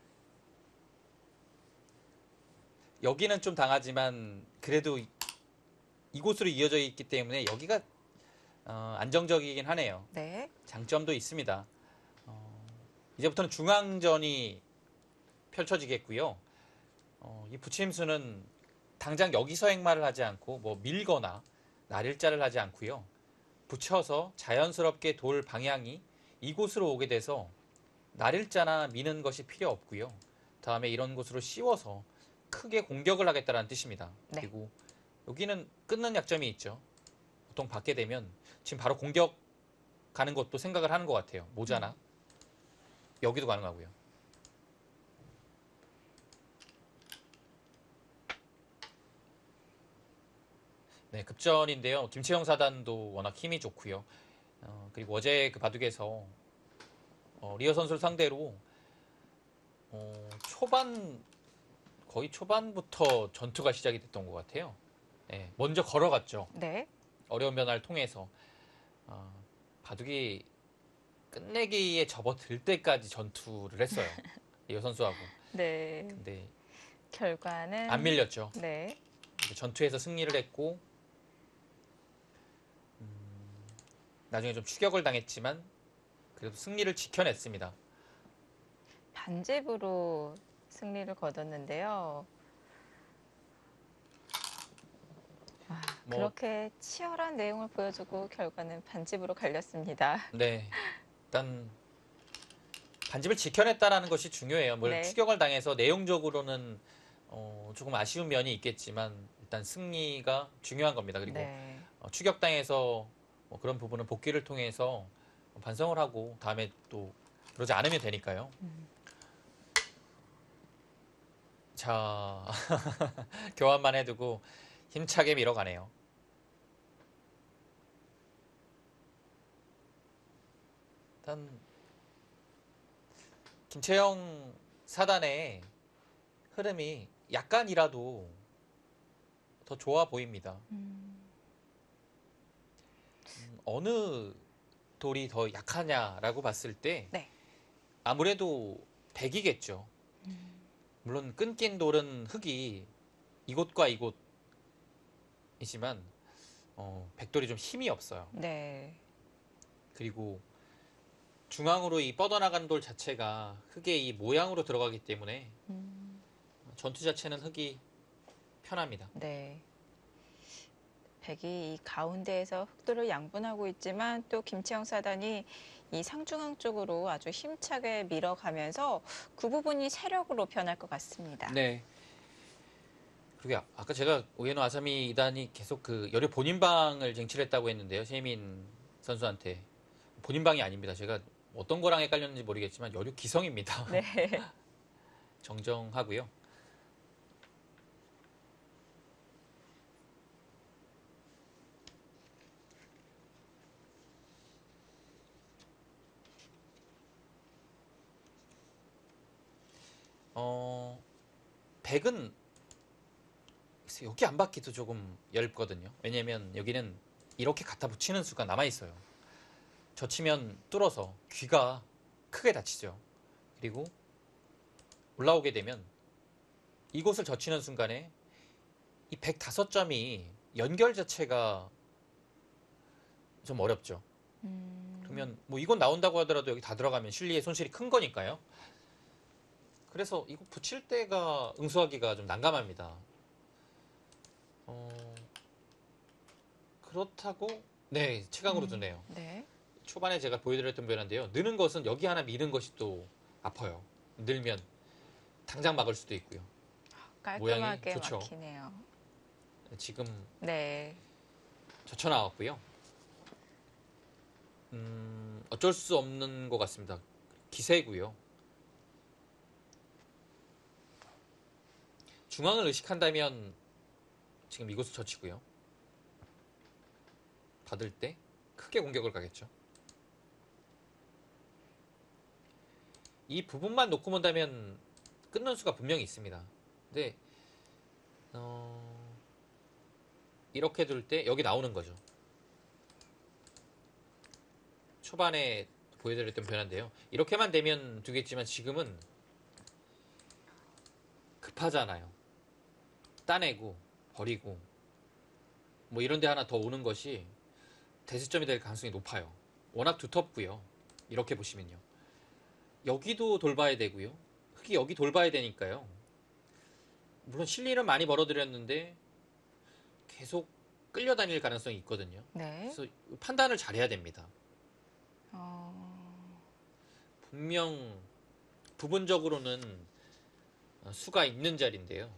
여기는 좀 당하지만 그래도 이곳으로 이어져 있기 때문에 여기가 안정적이긴 하네요. 네. 장점도 있습니다. 이제부터는 중앙전이 펼쳐지겠고요. 이 부침수는 당장 여기서 행마를 하지 않고 뭐 밀거나 날일자를 하지 않고요. 붙여서 자연스럽게 돌 방향이 이곳으로 오게 돼서 날일자나 미는 것이 필요 없고요. 다음에 이런 곳으로 씌워서 크게 공격을 하겠다는 뜻입니다. 네. 그리고 여기는 끊는 약점이 있죠. 보통 받게 되면 지금 바로 공격 가는 것도 생각을 하는 것 같아요. 모자나 여기도 가능하고요. 네, 급전인데요. 김채영 사단도 워낙 힘이 좋고요. 그리고 어제 그 바둑에서 리어 선수를 상대로 거의 초반부터 전투가 시작이 됐던 것 같아요. 네, 먼저 걸어갔죠. 네. 어려운 변화를 통해서 바둑이 끝내기에 접어들 때까지 전투를 했어요. 리어 선수하고. 네. 근데 결과는 안 밀렸죠. 네. 전투에서 승리를 했고 나중에 좀 추격을 당했지만 그래도 승리를 지켜냈습니다. 반집으로 승리를 거뒀는데요. 그렇게 치열한 내용을 보여주고 결과는 반집으로 갈렸습니다. 네, 일단 반집을 지켜냈다라는 것이 중요해요. 네. 추격을 당해서 내용적으로는 조금 아쉬운 면이 있겠지만 일단 승리가 중요한 겁니다. 그리고 네. 추격당해서 그런 부분은 복귀를 통해서 반성을 하고 다음에 또 그러지 않으면 되니까요. 자, 교환만 해두고 힘차게 밀어가네요. 일단 김채영 사단의 흐름이 약간이라도 더 좋아 보입니다. 어느 돌이 더 약하냐라고 봤을 때 네. 아무래도 백이겠죠. 물론 끊긴 돌은 흙이 이곳과 이곳이지만 백돌이 좀 힘이 없어요. 네. 그리고 중앙으로 이 뻗어나간 돌 자체가 흙의 이 모양으로 들어가기 때문에 전투 자체는 흙이 편합니다. 네. 백이 이 가운데에서 흑돌을 양분하고 있지만 또 김채영 사단이 이 상중앙 쪽으로 아주 힘차게 밀어가면서 그 부분이 세력으로 변할 것 같습니다. 네. 그리고 아까 제가 오에노 아사미 2단이 계속 그 여류 본인방을 쟁취했다고 했는데요. 세민 선수한테 본인방이 아닙니다. 제가 어떤 거랑 헷갈렸는지 모르겠지만 여류 기성입니다. 네. 정정하고요. 백은 여기 안 받기도 조금 얇거든요. 왜냐면 여기는 이렇게 갖다 붙이는 수가 남아있어요. 젖히면 뚫어서 귀가 크게 다치죠. 그리고 올라오게 되면 이곳을 젖히는 순간에 이 105점이 연결 자체가 좀 어렵죠. 그러면 뭐 이건 나온다고 하더라도 여기 다 들어가면 실리의 손실이 큰 거니까요. 그래서 이거 붙일 때가 응수하기가 좀 난감합니다. 그렇다고 네, 최강으로 두네요. 네. 초반에 제가 보여드렸던 변화인데요. 느는 것은 여기 하나 미는 것이 또 아파요. 늘면 당장 막을 수도 있고요. 모양이 깔끔하게 좋죠. 막히네요. 지금 네. 젖혀 나왔고요. 어쩔 수 없는 것 같습니다. 기세고요. 중앙을 의식한다면 지금 이곳을 젖히고요. 받을 때 크게 공격을 가겠죠. 이 부분만 놓고 본다면 끊는 수가 분명히 있습니다. 근데 이렇게 둘 때 여기 나오는 거죠. 초반에 보여드렸던 변화인데요. 이렇게만 되면 두겠지만 지금은 급하잖아요. 따내고 버리고 뭐 이런 데 하나 더 오는 것이 대수점이 될 가능성이 높아요. 워낙 두텁고요. 이렇게 보시면요. 여기도 돌봐야 되고요. 흙이 여기 돌봐야 되니까요. 물론 실리는 많이 벌어들였는데 계속 끌려다닐 가능성이 있거든요. 네. 그래서 판단을 잘해야 됩니다. 어, 분명 부분적으로는 수가 있는 자리인데요.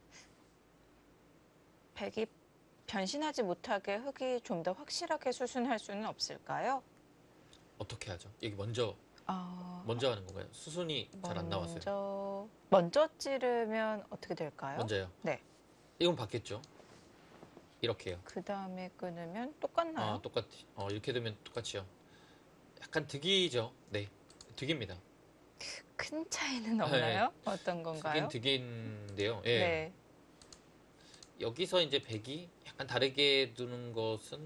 백이 변신하지 못하게 흙이 좀 더 확실하게 수순할 수는 없을까요? 어떻게 하죠? 여기 먼저 아, 하는 건가요? 수순이 잘 안 나왔어요. 먼저 찌르면 어떻게 될까요? 먼저요. 네. 이건 받겠죠. 이렇게요. 그 다음에 끊으면 똑같나요? 똑같이. 이렇게 되면 똑같이요. 약간 득이죠. 네, 득입니다. 큰 차이는 없나요? 어떤 건가요? 득인데요. 예. 네. 여기서 이제 백이 약간 다르게 두는 것은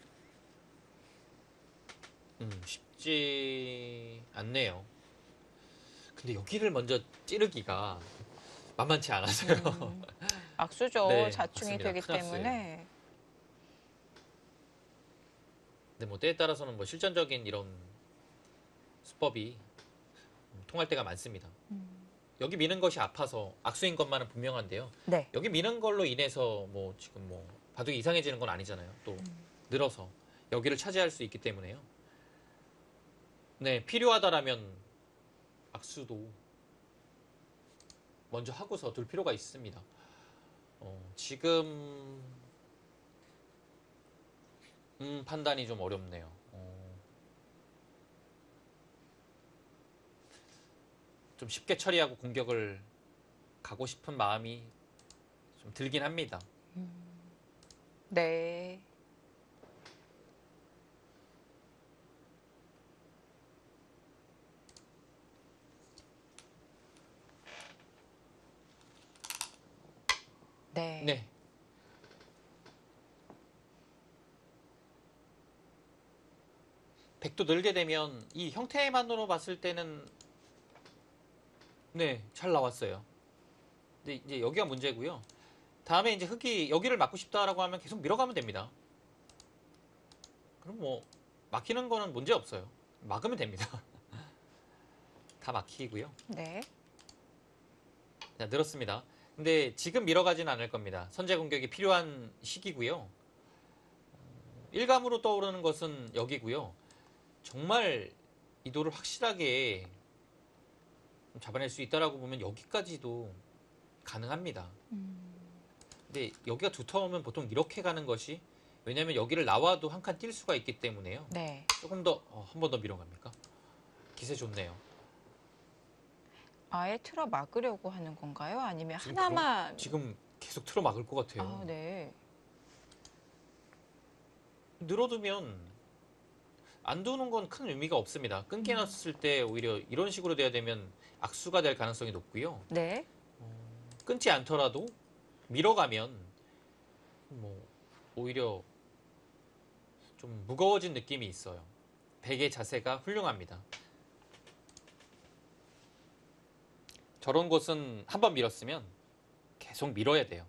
쉽지 않네요. 근데 여기를 먼저 찌르기가 만만치 않아서요. 악수죠. 네, 자충이 맞습니다. 되기 큰 악수예요. 때문에. 근데 뭐 때에 따라서는 뭐 실전적인 이런 수법이 통할 때가 많습니다. 여기 미는 것이 아파서 악수인 것만은 분명한데요. 네. 여기 미는 걸로 인해서 뭐 지금 뭐 바둑이 이상해지는 건 아니잖아요. 또 늘어서 여기를 차지할 수 있기 때문에요. 네, 필요하다라면 악수도 먼저 하고서 둘 필요가 있습니다. 지금 판단이 좀 어렵네요. 좀 쉽게 처리하고 공격을 가고 싶은 마음이 좀 들긴 합니다. 네. 네. 네. 백도 늘게 되면 이 형태만으로 봤을 때는 네, 잘 나왔어요. 근데 이제 여기가 문제고요. 다음에 이제 흙이 여기를 막고 싶다라고 하면 계속 밀어가면 됩니다. 그럼 뭐 막히는 거는 문제 없어요. 막으면 됩니다. 다 막히고요. 네. 자, 늘었습니다. 근데 지금 밀어가지는 않을 겁니다. 선제 공격이 필요한 시기고요. 일감으로 떠오르는 것은 여기고요. 정말 이 돌을 확실하게 잡아낼 수 있다라고 보면 여기까지도 가능합니다. 근데 여기가 두터우면 보통 이렇게 가는 것이 왜냐하면 여기를 나와도 한 칸 뛸 수가 있기 때문에요. 네. 조금 더 한 번 더 밀어갑니까? 기세 좋네요. 아예 틀어 막으려고 하는 건가요? 아니면 지금 하나만? 지금 계속 틀어 막을 것 같아요. 아, 네. 늘어두면 안 두는 건 큰 의미가 없습니다. 끊겨놨을 때 오히려 이런 식으로 돼야 되면 악수가 될 가능성이 높고요. 네. 끊지 않더라도 밀어가면 뭐 오히려 좀 무거워진 느낌이 있어요. 베개 자세가 훌륭합니다. 저런 곳은 한번 밀었으면 계속 밀어야 돼요.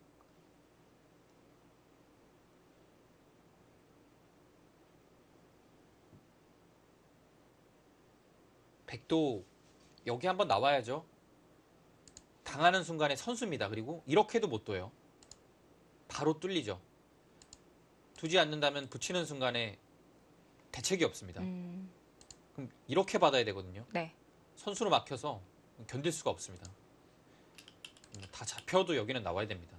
백도 여기 한번 나와야죠. 당하는 순간에 선수입니다. 그리고 이렇게도 못 둬요. 바로 뚫리죠. 두지 않는다면 붙이는 순간에 대책이 없습니다. 그럼 이렇게 받아야 되거든요. 네. 선수로 막혀서 견딜 수가 없습니다. 다 잡혀도 여기는 나와야 됩니다.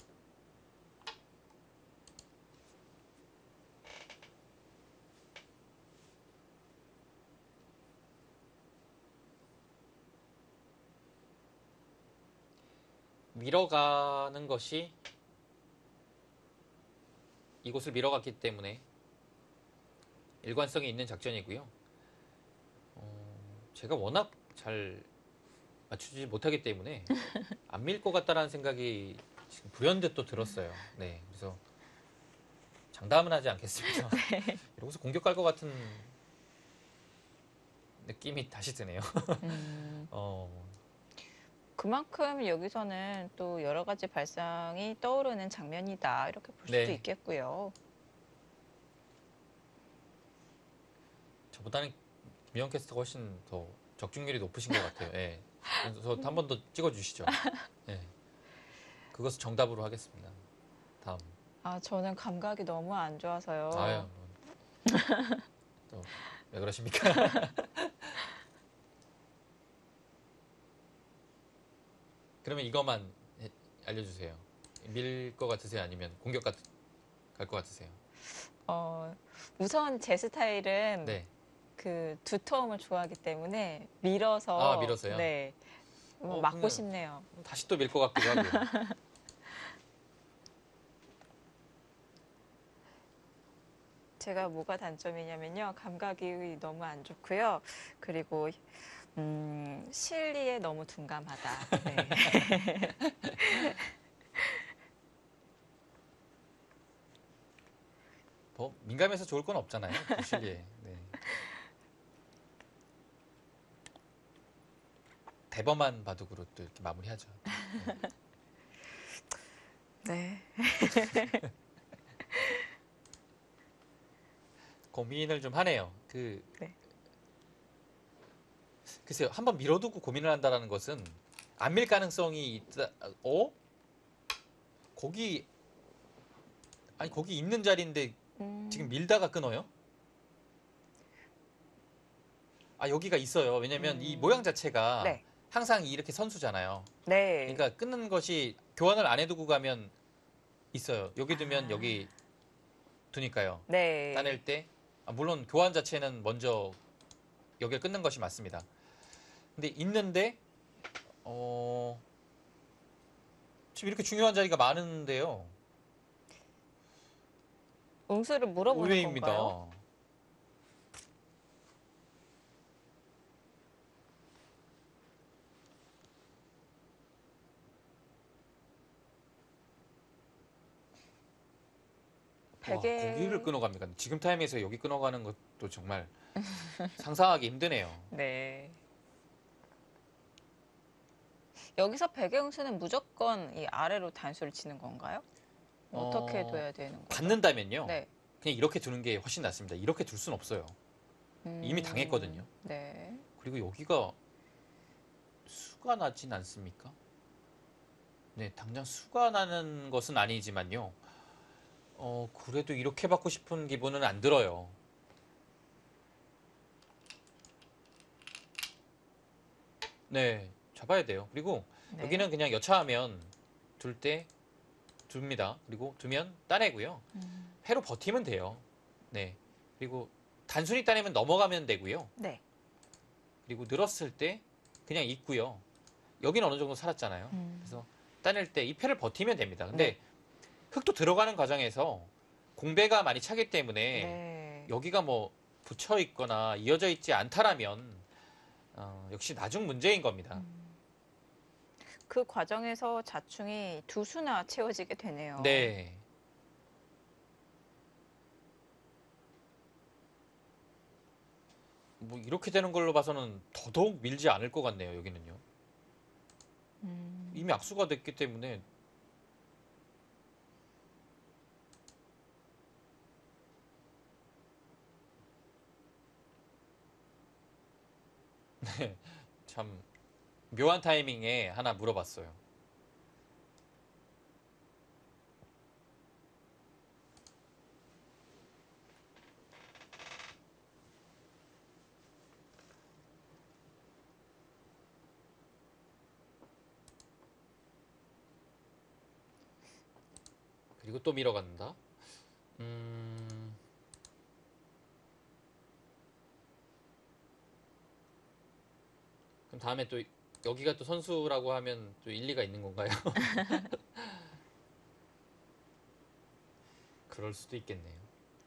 밀어가는 것이 이곳을 밀어갔기 때문에 일관성이 있는 작전이고요. 제가 워낙 잘 맞추지 못하기 때문에 안 밀 것 같다라는 생각이 지금 불현듯 또 들었어요. 네, 그래서 장담은 하지 않겠습니다. 이러고서 공격 갈 것 같은 느낌이 다시 드네요. 그만큼 여기서는 또 여러 가지 발상이 떠오르는 장면이다. 이렇게 볼 수도 네. 있겠고요. 저보다는 김영 캐스터가 훨씬 더 적중률이 높으신 것 같아요. 예. 그래서 한 번 더 찍어주시죠. 예. 그것을 정답으로 하겠습니다. 다음. 아, 저는 감각이 너무 안 좋아서요. 아유, 또 왜 그러십니까? 그러면 이것만 알려주세요. 밀 것 같으세요? 아니면 공격 갈 것 같으세요? 우선 제 스타일은 네. 그 두터움을 좋아하기 때문에 밀어서. 아, 밀어서요? 네. 막고 그러면 싶네요. 다시 또 밀 것 같기도 하고요. 제가 뭐가 단점이냐면요. 감각이 너무 안 좋고요. 그리고 실리에 너무 둔감하다. 네. 뭐 민감해서 좋을 건 없잖아요. 부실리에. 네. 대범한 바둑으로 또 이렇게 마무리하죠. 네. 고민을 좀 하네요. 네. 글쎄요, 한번 밀어두고 고민을 한다는 것은 안 밀 가능성이 있다. 거기 있는 자리인데 지금 밀다가 끊어요? 아, 여기가 있어요. 왜냐면 이 모양 자체가 네. 항상 이렇게 선수잖아요. 네. 그러니까 끊는 것이 교환을 안 해두고 가면 있어요. 여기 두면 아. 여기 두니까요. 네. 따낼 때 물론 교환 자체는 먼저 여기를 끊는 것이 맞습니다. 근데 있는데 지금 이렇게 중요한 자리가 많은데요. 응수를 물어보는 의외입니다. 건가요? 와, 베개. 거기를 끊어갑니까? 지금 타임에서 여기 끊어가는 것도 정말 상상하기 힘드네요. 네. 여기서 베개 응수는 무조건 이 아래로 단수를 치는 건가요? 어떻게 둬야 되는 거죠? 받는다면요. 네. 그냥 이렇게 두는 게 훨씬 낫습니다. 이렇게 둘 순 없어요. 이미 당했거든요. 네. 그리고 여기가 수가 나진 않습니까? 네, 당장 수가 나는 것은 아니지만요. 그래도 이렇게 받고 싶은 기분은 안 들어요. 네, 잡아야 돼요. 그리고 네. 여기는 그냥 여차하면 둘 때 둡니다. 그리고 두면 따내고요. 회로 버티면 돼요. 네. 그리고 단순히 따내면 넘어가면 되고요. 네. 그리고 늘었을 때 그냥 있고요. 여기는 어느 정도 살았잖아요. 그래서 따낼 때 이 패를 버티면 됩니다. 근데 네. 흙도 들어가는 과정에서 공배가 많이 차기 때문에 네. 여기가 뭐 붙여 있거나 이어져 있지 않다라면 역시 나중 문제인 겁니다. 그 과정에서 자충이 두 수나 채워지게 되네요. 네. 뭐 이렇게 되는 걸로 봐서는 더더욱 밀지 않을 것 같네요. 여기는요. 이미 악수가 됐기 때문에 네, 참 묘한 타이밍에 하나 물어봤어요. 그리고 또 밀어간다. 그럼 다음에 또 여기가 또 선수라고 하면 또 일리가 있는 건가요? 그럴 수도 있겠네요.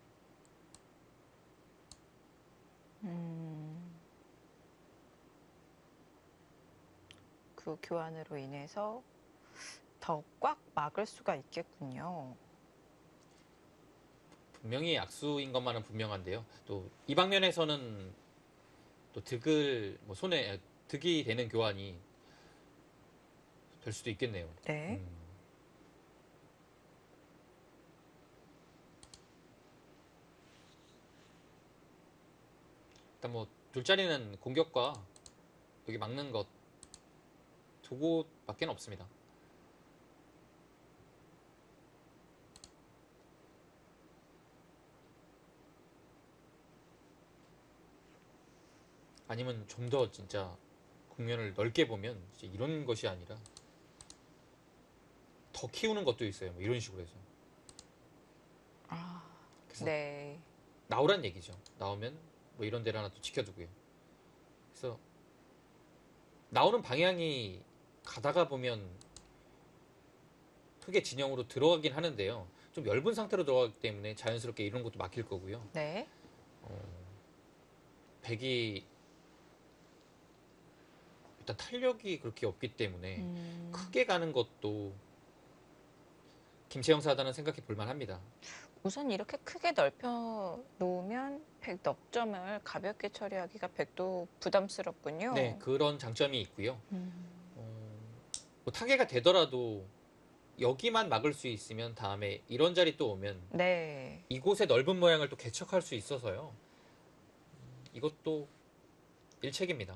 그 교환으로 인해서 더 꽉 막을 수가 있겠군요. 분명히 악수인 것만은 분명한데요. 또 이 방면에서는 또 득을 뭐 손에 득이 되는 교환이 될 수도 있겠네요. 네. 일단 뭐 둘자리는 공격과 여기 막는 것 두 곳밖에 없습니다. 아니면 좀 더 진짜 국면을 넓게 보면 이제 이런 것이 아니라 더 키우는 것도 있어요. 뭐 이런 식으로 해서. 그래서 네. 나오란 얘기죠. 나오면 뭐 이런 데를 하나 또 지켜두고요. 그래서 나오는 방향이 가다가 보면 흙의 진영으로 들어가긴 하는데요. 좀 엷은 상태로 들어가기 때문에 자연스럽게 이런 것도 막힐 거고요. 네. 백이 일단 탄력이 그렇게 없기 때문에 크게 가는 것도 김채영 사단은 생각해 볼 만합니다. 우선 이렇게 크게 넓혀 놓으면 백 넉점을 가볍게 처리하기가 백도 부담스럽군요. 네, 그런 장점이 있고요. 뭐 타개가 되더라도 여기만 막을 수 있으면 다음에 이런 자리 또 오면 네. 이곳의 넓은 모양을 또 개척할 수 있어서요. 이것도 일책입니다.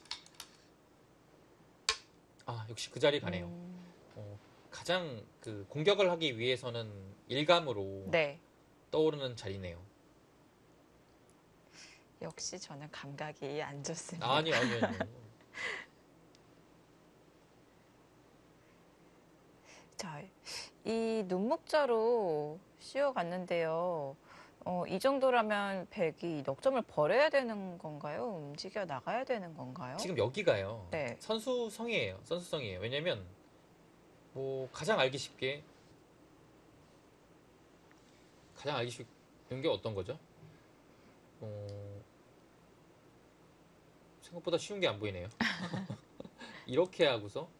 아, 역시 그 자리 가네요. 가장 그 공격을 하기 위해서는 일감으로 네. 떠오르는 자리네요. 역시 저는 감각이 안 좋습니다. 아니요. 자, 이 눈목자로 씌워갔는데요. 이 정도라면 백이 넉점을 버려야 되는 건가요? 움직여 나가야 되는 건가요? 지금 여기가요. 네. 선수성이에요. 왜냐면 뭐 가장 알기 쉽게 쉬운 게 어떤 거죠? 생각보다 쉬운 게 안 보이네요. 이렇게 하고서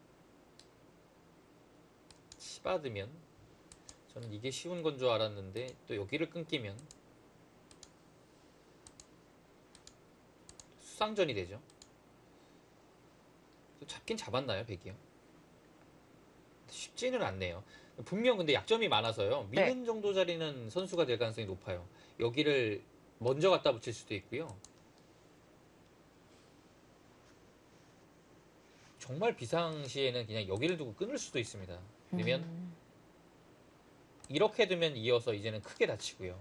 치받으면 저는 이게 쉬운 건 줄 알았는데 또 여기를 끊기면 수상전이 되죠. 잡긴 잡았나요, 백이요? 쉽지는 않네요. 분명 근데 약점이 많아서요. 미는 네. 정도 자리는 선수가 될 가능성이 높아요. 여기를 먼저 갖다 붙일 수도 있고요. 정말 비상시에는 그냥 여기를 두고 끊을 수도 있습니다. 그러면 이렇게 두면 이어서 이제는 크게 다치고요.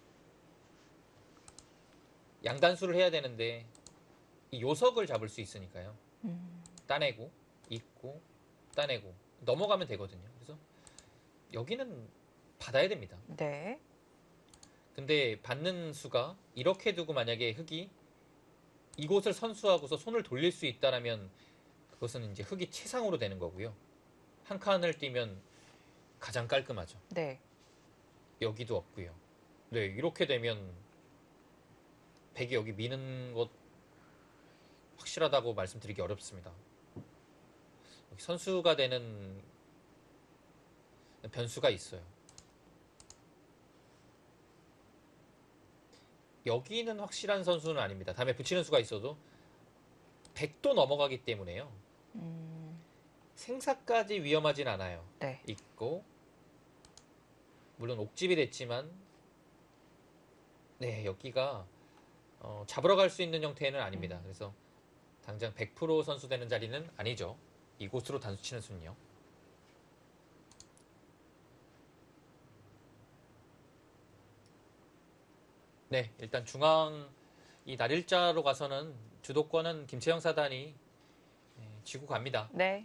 양단수를 해야 되는데 이 요석을 잡을 수 있으니까요. 따내고 있고 따내고 넘어가면 되거든요. 그래서 여기는 받아야 됩니다. 네. 근데 받는 수가 이렇게 두고 만약에 흙이 이곳을 선수하고서 손을 돌릴 수 있다라면 그것은 이제 흙이 최상으로 되는 거고요. 한 칸을 뛰면 가장 깔끔하죠. 네. 여기도 없고요. 네, 이렇게 되면 백이 여기 미는 것 확실하다고 말씀드리기 어렵습니다. 선수가 되는 변수가 있어요. 여기는 확실한 선수는 아닙니다. 다음에 붙이는 수가 있어도 100도 넘어가기 때문에요. 생사까지 위험하진 않아요. 네. 있고 물론 옥집이 됐지만 네, 여기가 잡으러 갈 수 있는 형태는 아닙니다. 그래서 당장 100% 선수 되는 자리는 아니죠. 이곳으로 단수 치는 수는요. 네, 일단 중앙 이 날일자로 가서는 주도권은 김채영 사단이 쥐고 갑니다. 네.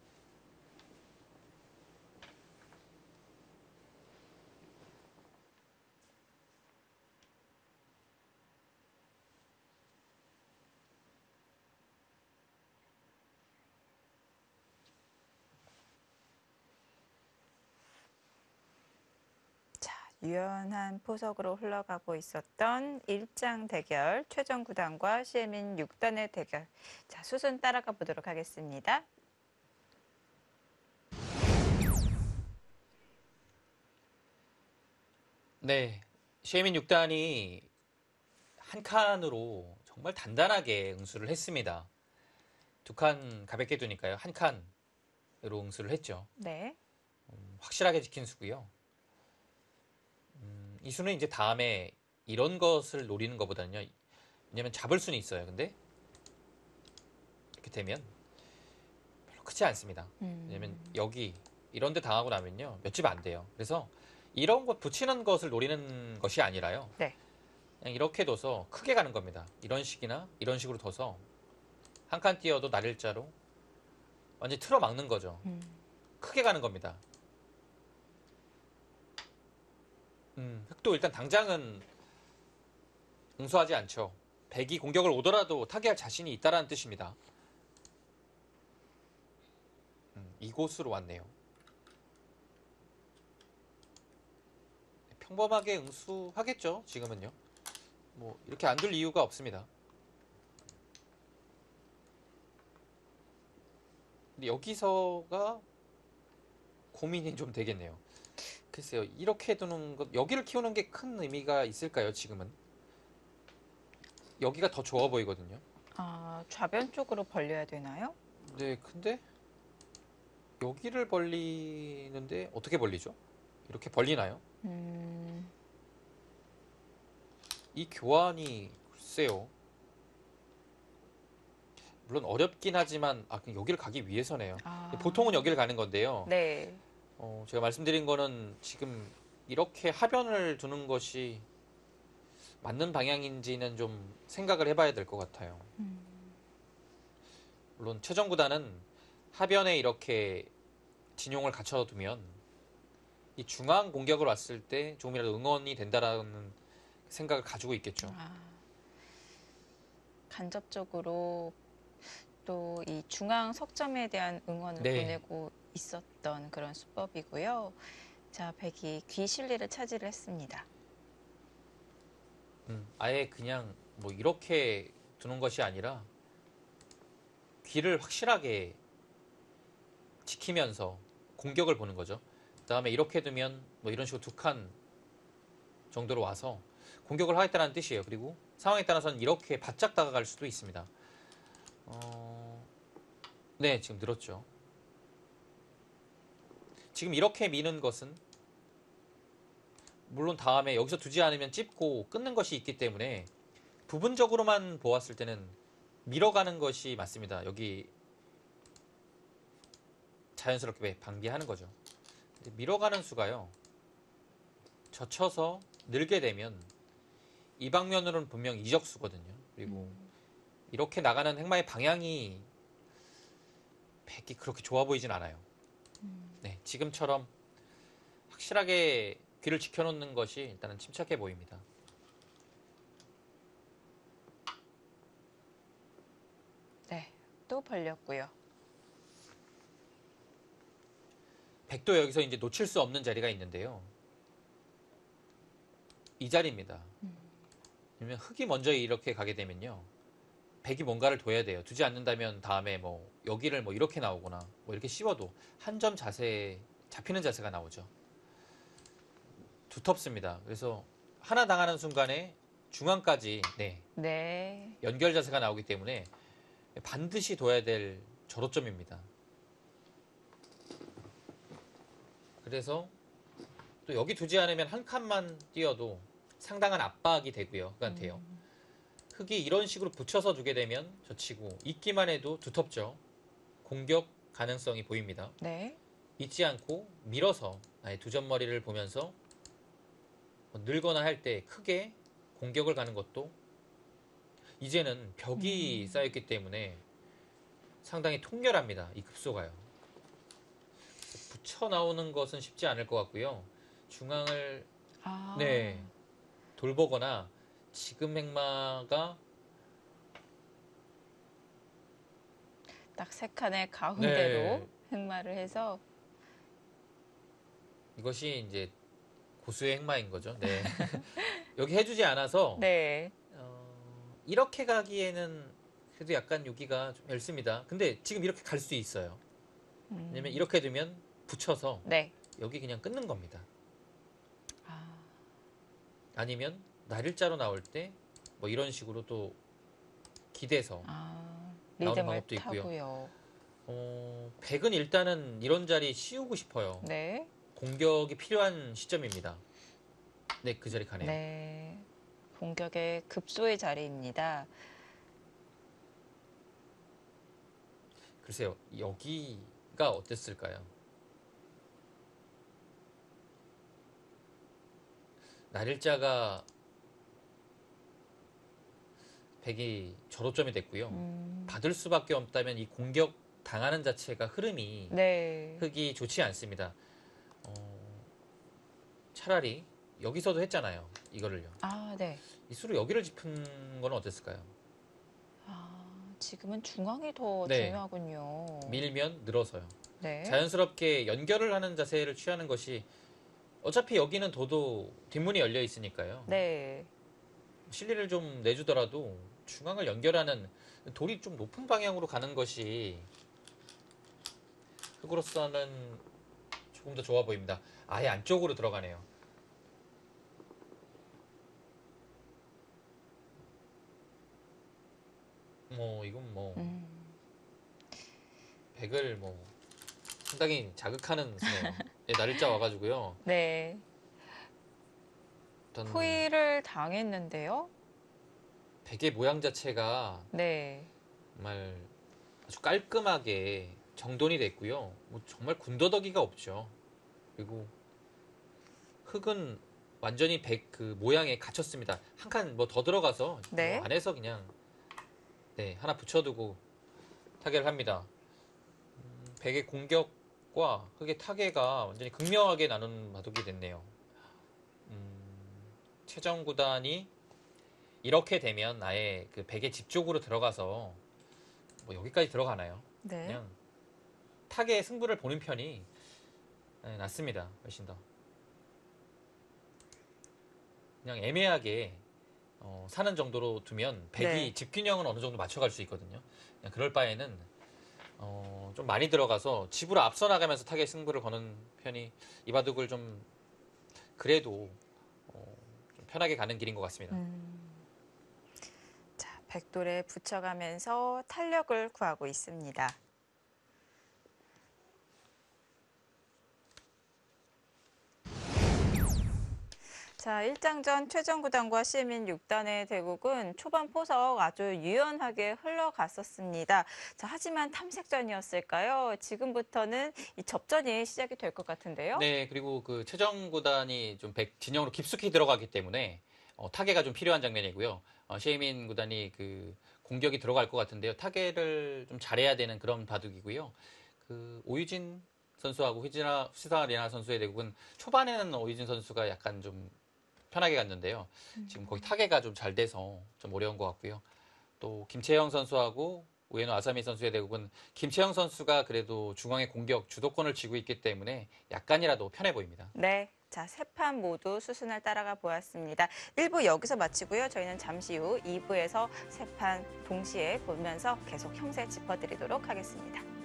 자, 유연한 포석으로 흘러가고 있었던 1장 대결, 최정 9단과 시에민 6단의 대결. 자, 수순 따라가 보도록 하겠습니다. 네, 시에민 6단이 한 칸으로 정말 단단하게 응수를 했습니다. 두 칸 가볍게 두니까요. 한 칸으로 응수를 했죠. 네. 확실하게 지킨 수고요. 이 수는 이제 다음에 이런 것을 노리는 것보다는요. 왜냐면 잡을 수는 있어요. 근데 이렇게 되면 별로 크지 않습니다. 왜냐면 여기 이런 데 당하고 나면요. 몇 집 안 돼요. 그래서 이런 것 붙이는 것을 노리는 것이 아니라요. 네. 그냥 이렇게 둬서 크게 가는 겁니다. 이런 식이나 이런 식으로 둬서 한 칸 띄어도 날일자로 완전히 틀어 막는 거죠. 크게 가는 겁니다. 흑도 일단 당장은 응수하지 않죠. 백이 공격을 오더라도 타개할 자신이 있다라는 뜻입니다. 이곳으로 왔네요. 평범하게 응수하겠죠. 지금은요. 뭐 이렇게 안 둘 이유가 없습니다. 근데 여기서가 고민이 좀 되겠네요. 글쎄요. 이렇게 두는 것, 여기를 키우는 게 큰 의미가 있을까요? 지금은 여기가 더 좋아 보이거든요. 아, 좌변 쪽으로 벌려야 되나요? 네, 근데 여기를 벌리는데 어떻게 벌리죠? 이렇게 벌리나요? 이 교환이 글쎄요. 물론 어렵긴 하지만 그냥 여기를 가기 위해서네요. 아. 보통은 여기를 가는 건데요. 네. 제가 말씀드린 거는 지금 이렇게 하변을 두는 것이 맞는 방향인지는 좀 생각을 해봐야 될 것 같아요. 물론 최정 구단은 하변에 이렇게 진용을 갖춰두면 이 중앙 공격을 왔을 때 조금이라도 응원이 된다라는 생각을 가지고 있겠죠. 간접적으로 또 이 중앙 석점에 대한 응원을 네. 보내고 있었던 그런 수법이고요. 자, 백이 귀 실리를 차지를 했습니다. 아예 그냥 뭐 이렇게 두는 것이 아니라 귀를 확실하게 지키면서 공격을 보는 거죠. 그다음에 이렇게 두면 뭐 이런 식으로 두 칸 정도로 와서 공격을 하겠다는 뜻이에요. 그리고 상황에 따라서는 이렇게 바짝 다가갈 수도 있습니다. 네, 지금 늘었죠. 지금 이렇게 미는 것은 물론 다음에 여기서 두지 않으면 찝고 끊는 것이 있기 때문에 부분적으로만 보았을 때는 밀어가는 것이 맞습니다. 여기 자연스럽게 방비하는 거죠. 근데 밀어가는 수가요. 젖혀서 늘게 되면 이 방면으로는 분명 이적수거든요. 그리고 이렇게 나가는 행마의 방향이 백이 그렇게 좋아 보이진 않아요. 네, 지금처럼 확실하게 귀를 지켜놓는 것이 일단은 침착해 보입니다. 네, 또 벌렸고요. 백도 여기서 이제 놓칠 수 없는 자리가 있는데요. 이 자리입니다. 왜냐면 흑이 먼저 이렇게 가게 되면요. 백이 뭔가를 둬야 돼요. 두지 않는다면 다음에 뭐 여기를 뭐 이렇게 나오거나 뭐 이렇게 씹어도 한 점 자세, 잡히는 자세가 나오죠. 두텁습니다. 그래서 하나 당하는 순간에 중앙까지 네. 연결 자세가 나오기 때문에 반드시 둬야 될 절호점입니다. 그래서 또 여기 두지 않으면 한 칸만 띄어도 상당한 압박이 되고요. 흑한테요. 흑이 이런 식으로 붙여서 두게 되면 젖히고 있기만 해도 두텁죠. 공격 가능성이 보입니다. 네. 잊지 않고 밀어서 아예 두 점머리를 보면서 늘거나 할 때 크게 공격을 가는 것도 이제는 벽이 쌓였기 때문에 상당히 통렬합니다. 이 급소가요. 붙여 나오는 것은 쉽지 않을 것 같고요. 중앙을 아. 돌보거나 지금 행마가 딱 세 칸의 가운데로 흑마를 해서 이것이 이제 고수의 행마인 거죠. 네. 여기 해주지 않아서 네. 이렇게 가기에는 그래도 약간 여기가 좀 얇습니다. 근데 지금 이렇게 갈 수 있어요. 왜냐면 이렇게 두면 붙여서 네. 여기 그냥 끊는 겁니다. 아. 아니면 날일자로 나올 때 뭐 이런 식으로 또 기대서 나오는 리듬을 방법도 있고요. 타고요. 백은 일단은 이런 자리 씌우고 싶어요. 네. 공격이 필요한 시점입니다. 네, 그 자리 가네요. 네. 공격의 급소의 자리입니다. 글쎄요, 여기가 어땠을까요? 날일자가 백이 절호점이 됐고요. 받을 수밖에 없다면 이 공격 당하는 자체가 흐름이 네. 흑이 좋지 않습니다. 차라리 여기서도 했잖아요. 이거를요. 아, 네. 이 수로 여기를 짚은 건 어땠을까요? 지금은 중앙이 더 네. 중요하군요. 밀면 늘어서요. 네. 자연스럽게 연결을 하는 자세를 취하는 것이 어차피 여기는 도도 뒷문이 열려 있으니까요. 네. 실리를 좀 내주더라도 중앙을 연결하는 돌이 좀 높은 방향으로 가는 것이 흑으로서는 조금 더 좋아 보입니다. 아예 안쪽으로 들어가네요. 이건 백을 상당히 자극하는 수네요. 날일자 와가지고요. 네. 어떤 포위를 당했는데요. 백의 모양 자체가 네. 정말 아주 깔끔하게 정돈이 됐고요. 정말 군더더기가 없죠. 그리고 흑은 완전히 백 그 모양에 갇혔습니다. 한 칸 더 들어가서 네. 안에서 그냥 하나 붙여두고 타개를 합니다. 백의 공격과 흑의 타개가 완전히 극명하게 나눈 바둑이 됐네요. 최정 구단이 이렇게 되면 아예 그 백의 집 쪽으로 들어가서 여기까지 들어가나요? 네. 그냥 타개의 승부를 보는 편이 낫습니다. 훨씬 더. 그냥 애매하게 사는 정도로 두면 백이 네. 집균형은 어느 정도 맞춰갈 수 있거든요. 그냥 그럴 바에는 좀 많이 들어가서 집으로 앞서 나가면서 타겟 승부를 거는 편이 이 바둑을 좀 그래도 좀 편하게 가는 길인 것 같습니다. 자, 백돌에 붙여가면서 탄력을 구하고 있습니다. 자, 1장전 최정구단과 시민 6단의 대국은 초반 포석 아주 유연하게 흘러갔었습니다. 자, 하지만 탐색전이었을까요? 지금부터는 이 접전이 시작이 될 것 같은데요. 네, 그리고 그 최정 구단이 좀 백 진영으로 깊숙이 들어가기 때문에 타개가 좀 필요한 장면이고요. 셰이민 구단이 그 공격이 들어갈 것 같은데요. 타개를 좀 잘해야 되는 그런 바둑이고요. 그 오유진 선수하고 후지사 리나 선수의 대국은 초반에는 오유진 선수가 약간 좀 편하게 갔는데요. 지금 거기 타개가 좀 잘 돼서 좀 어려운 것 같고요. 또 김채영 선수하고 우에노 아사미 선수의 대국은 김채영 선수가 그래도 중앙의 공격 주도권을 쥐고 있기 때문에 약간이라도 편해 보입니다. 네. 자, 세 판 모두 수순을 따라가 보았습니다. 1부 여기서 마치고요. 저희는 잠시 후 2부에서 세 판 동시에 보면서 계속 형세 짚어드리도록 하겠습니다.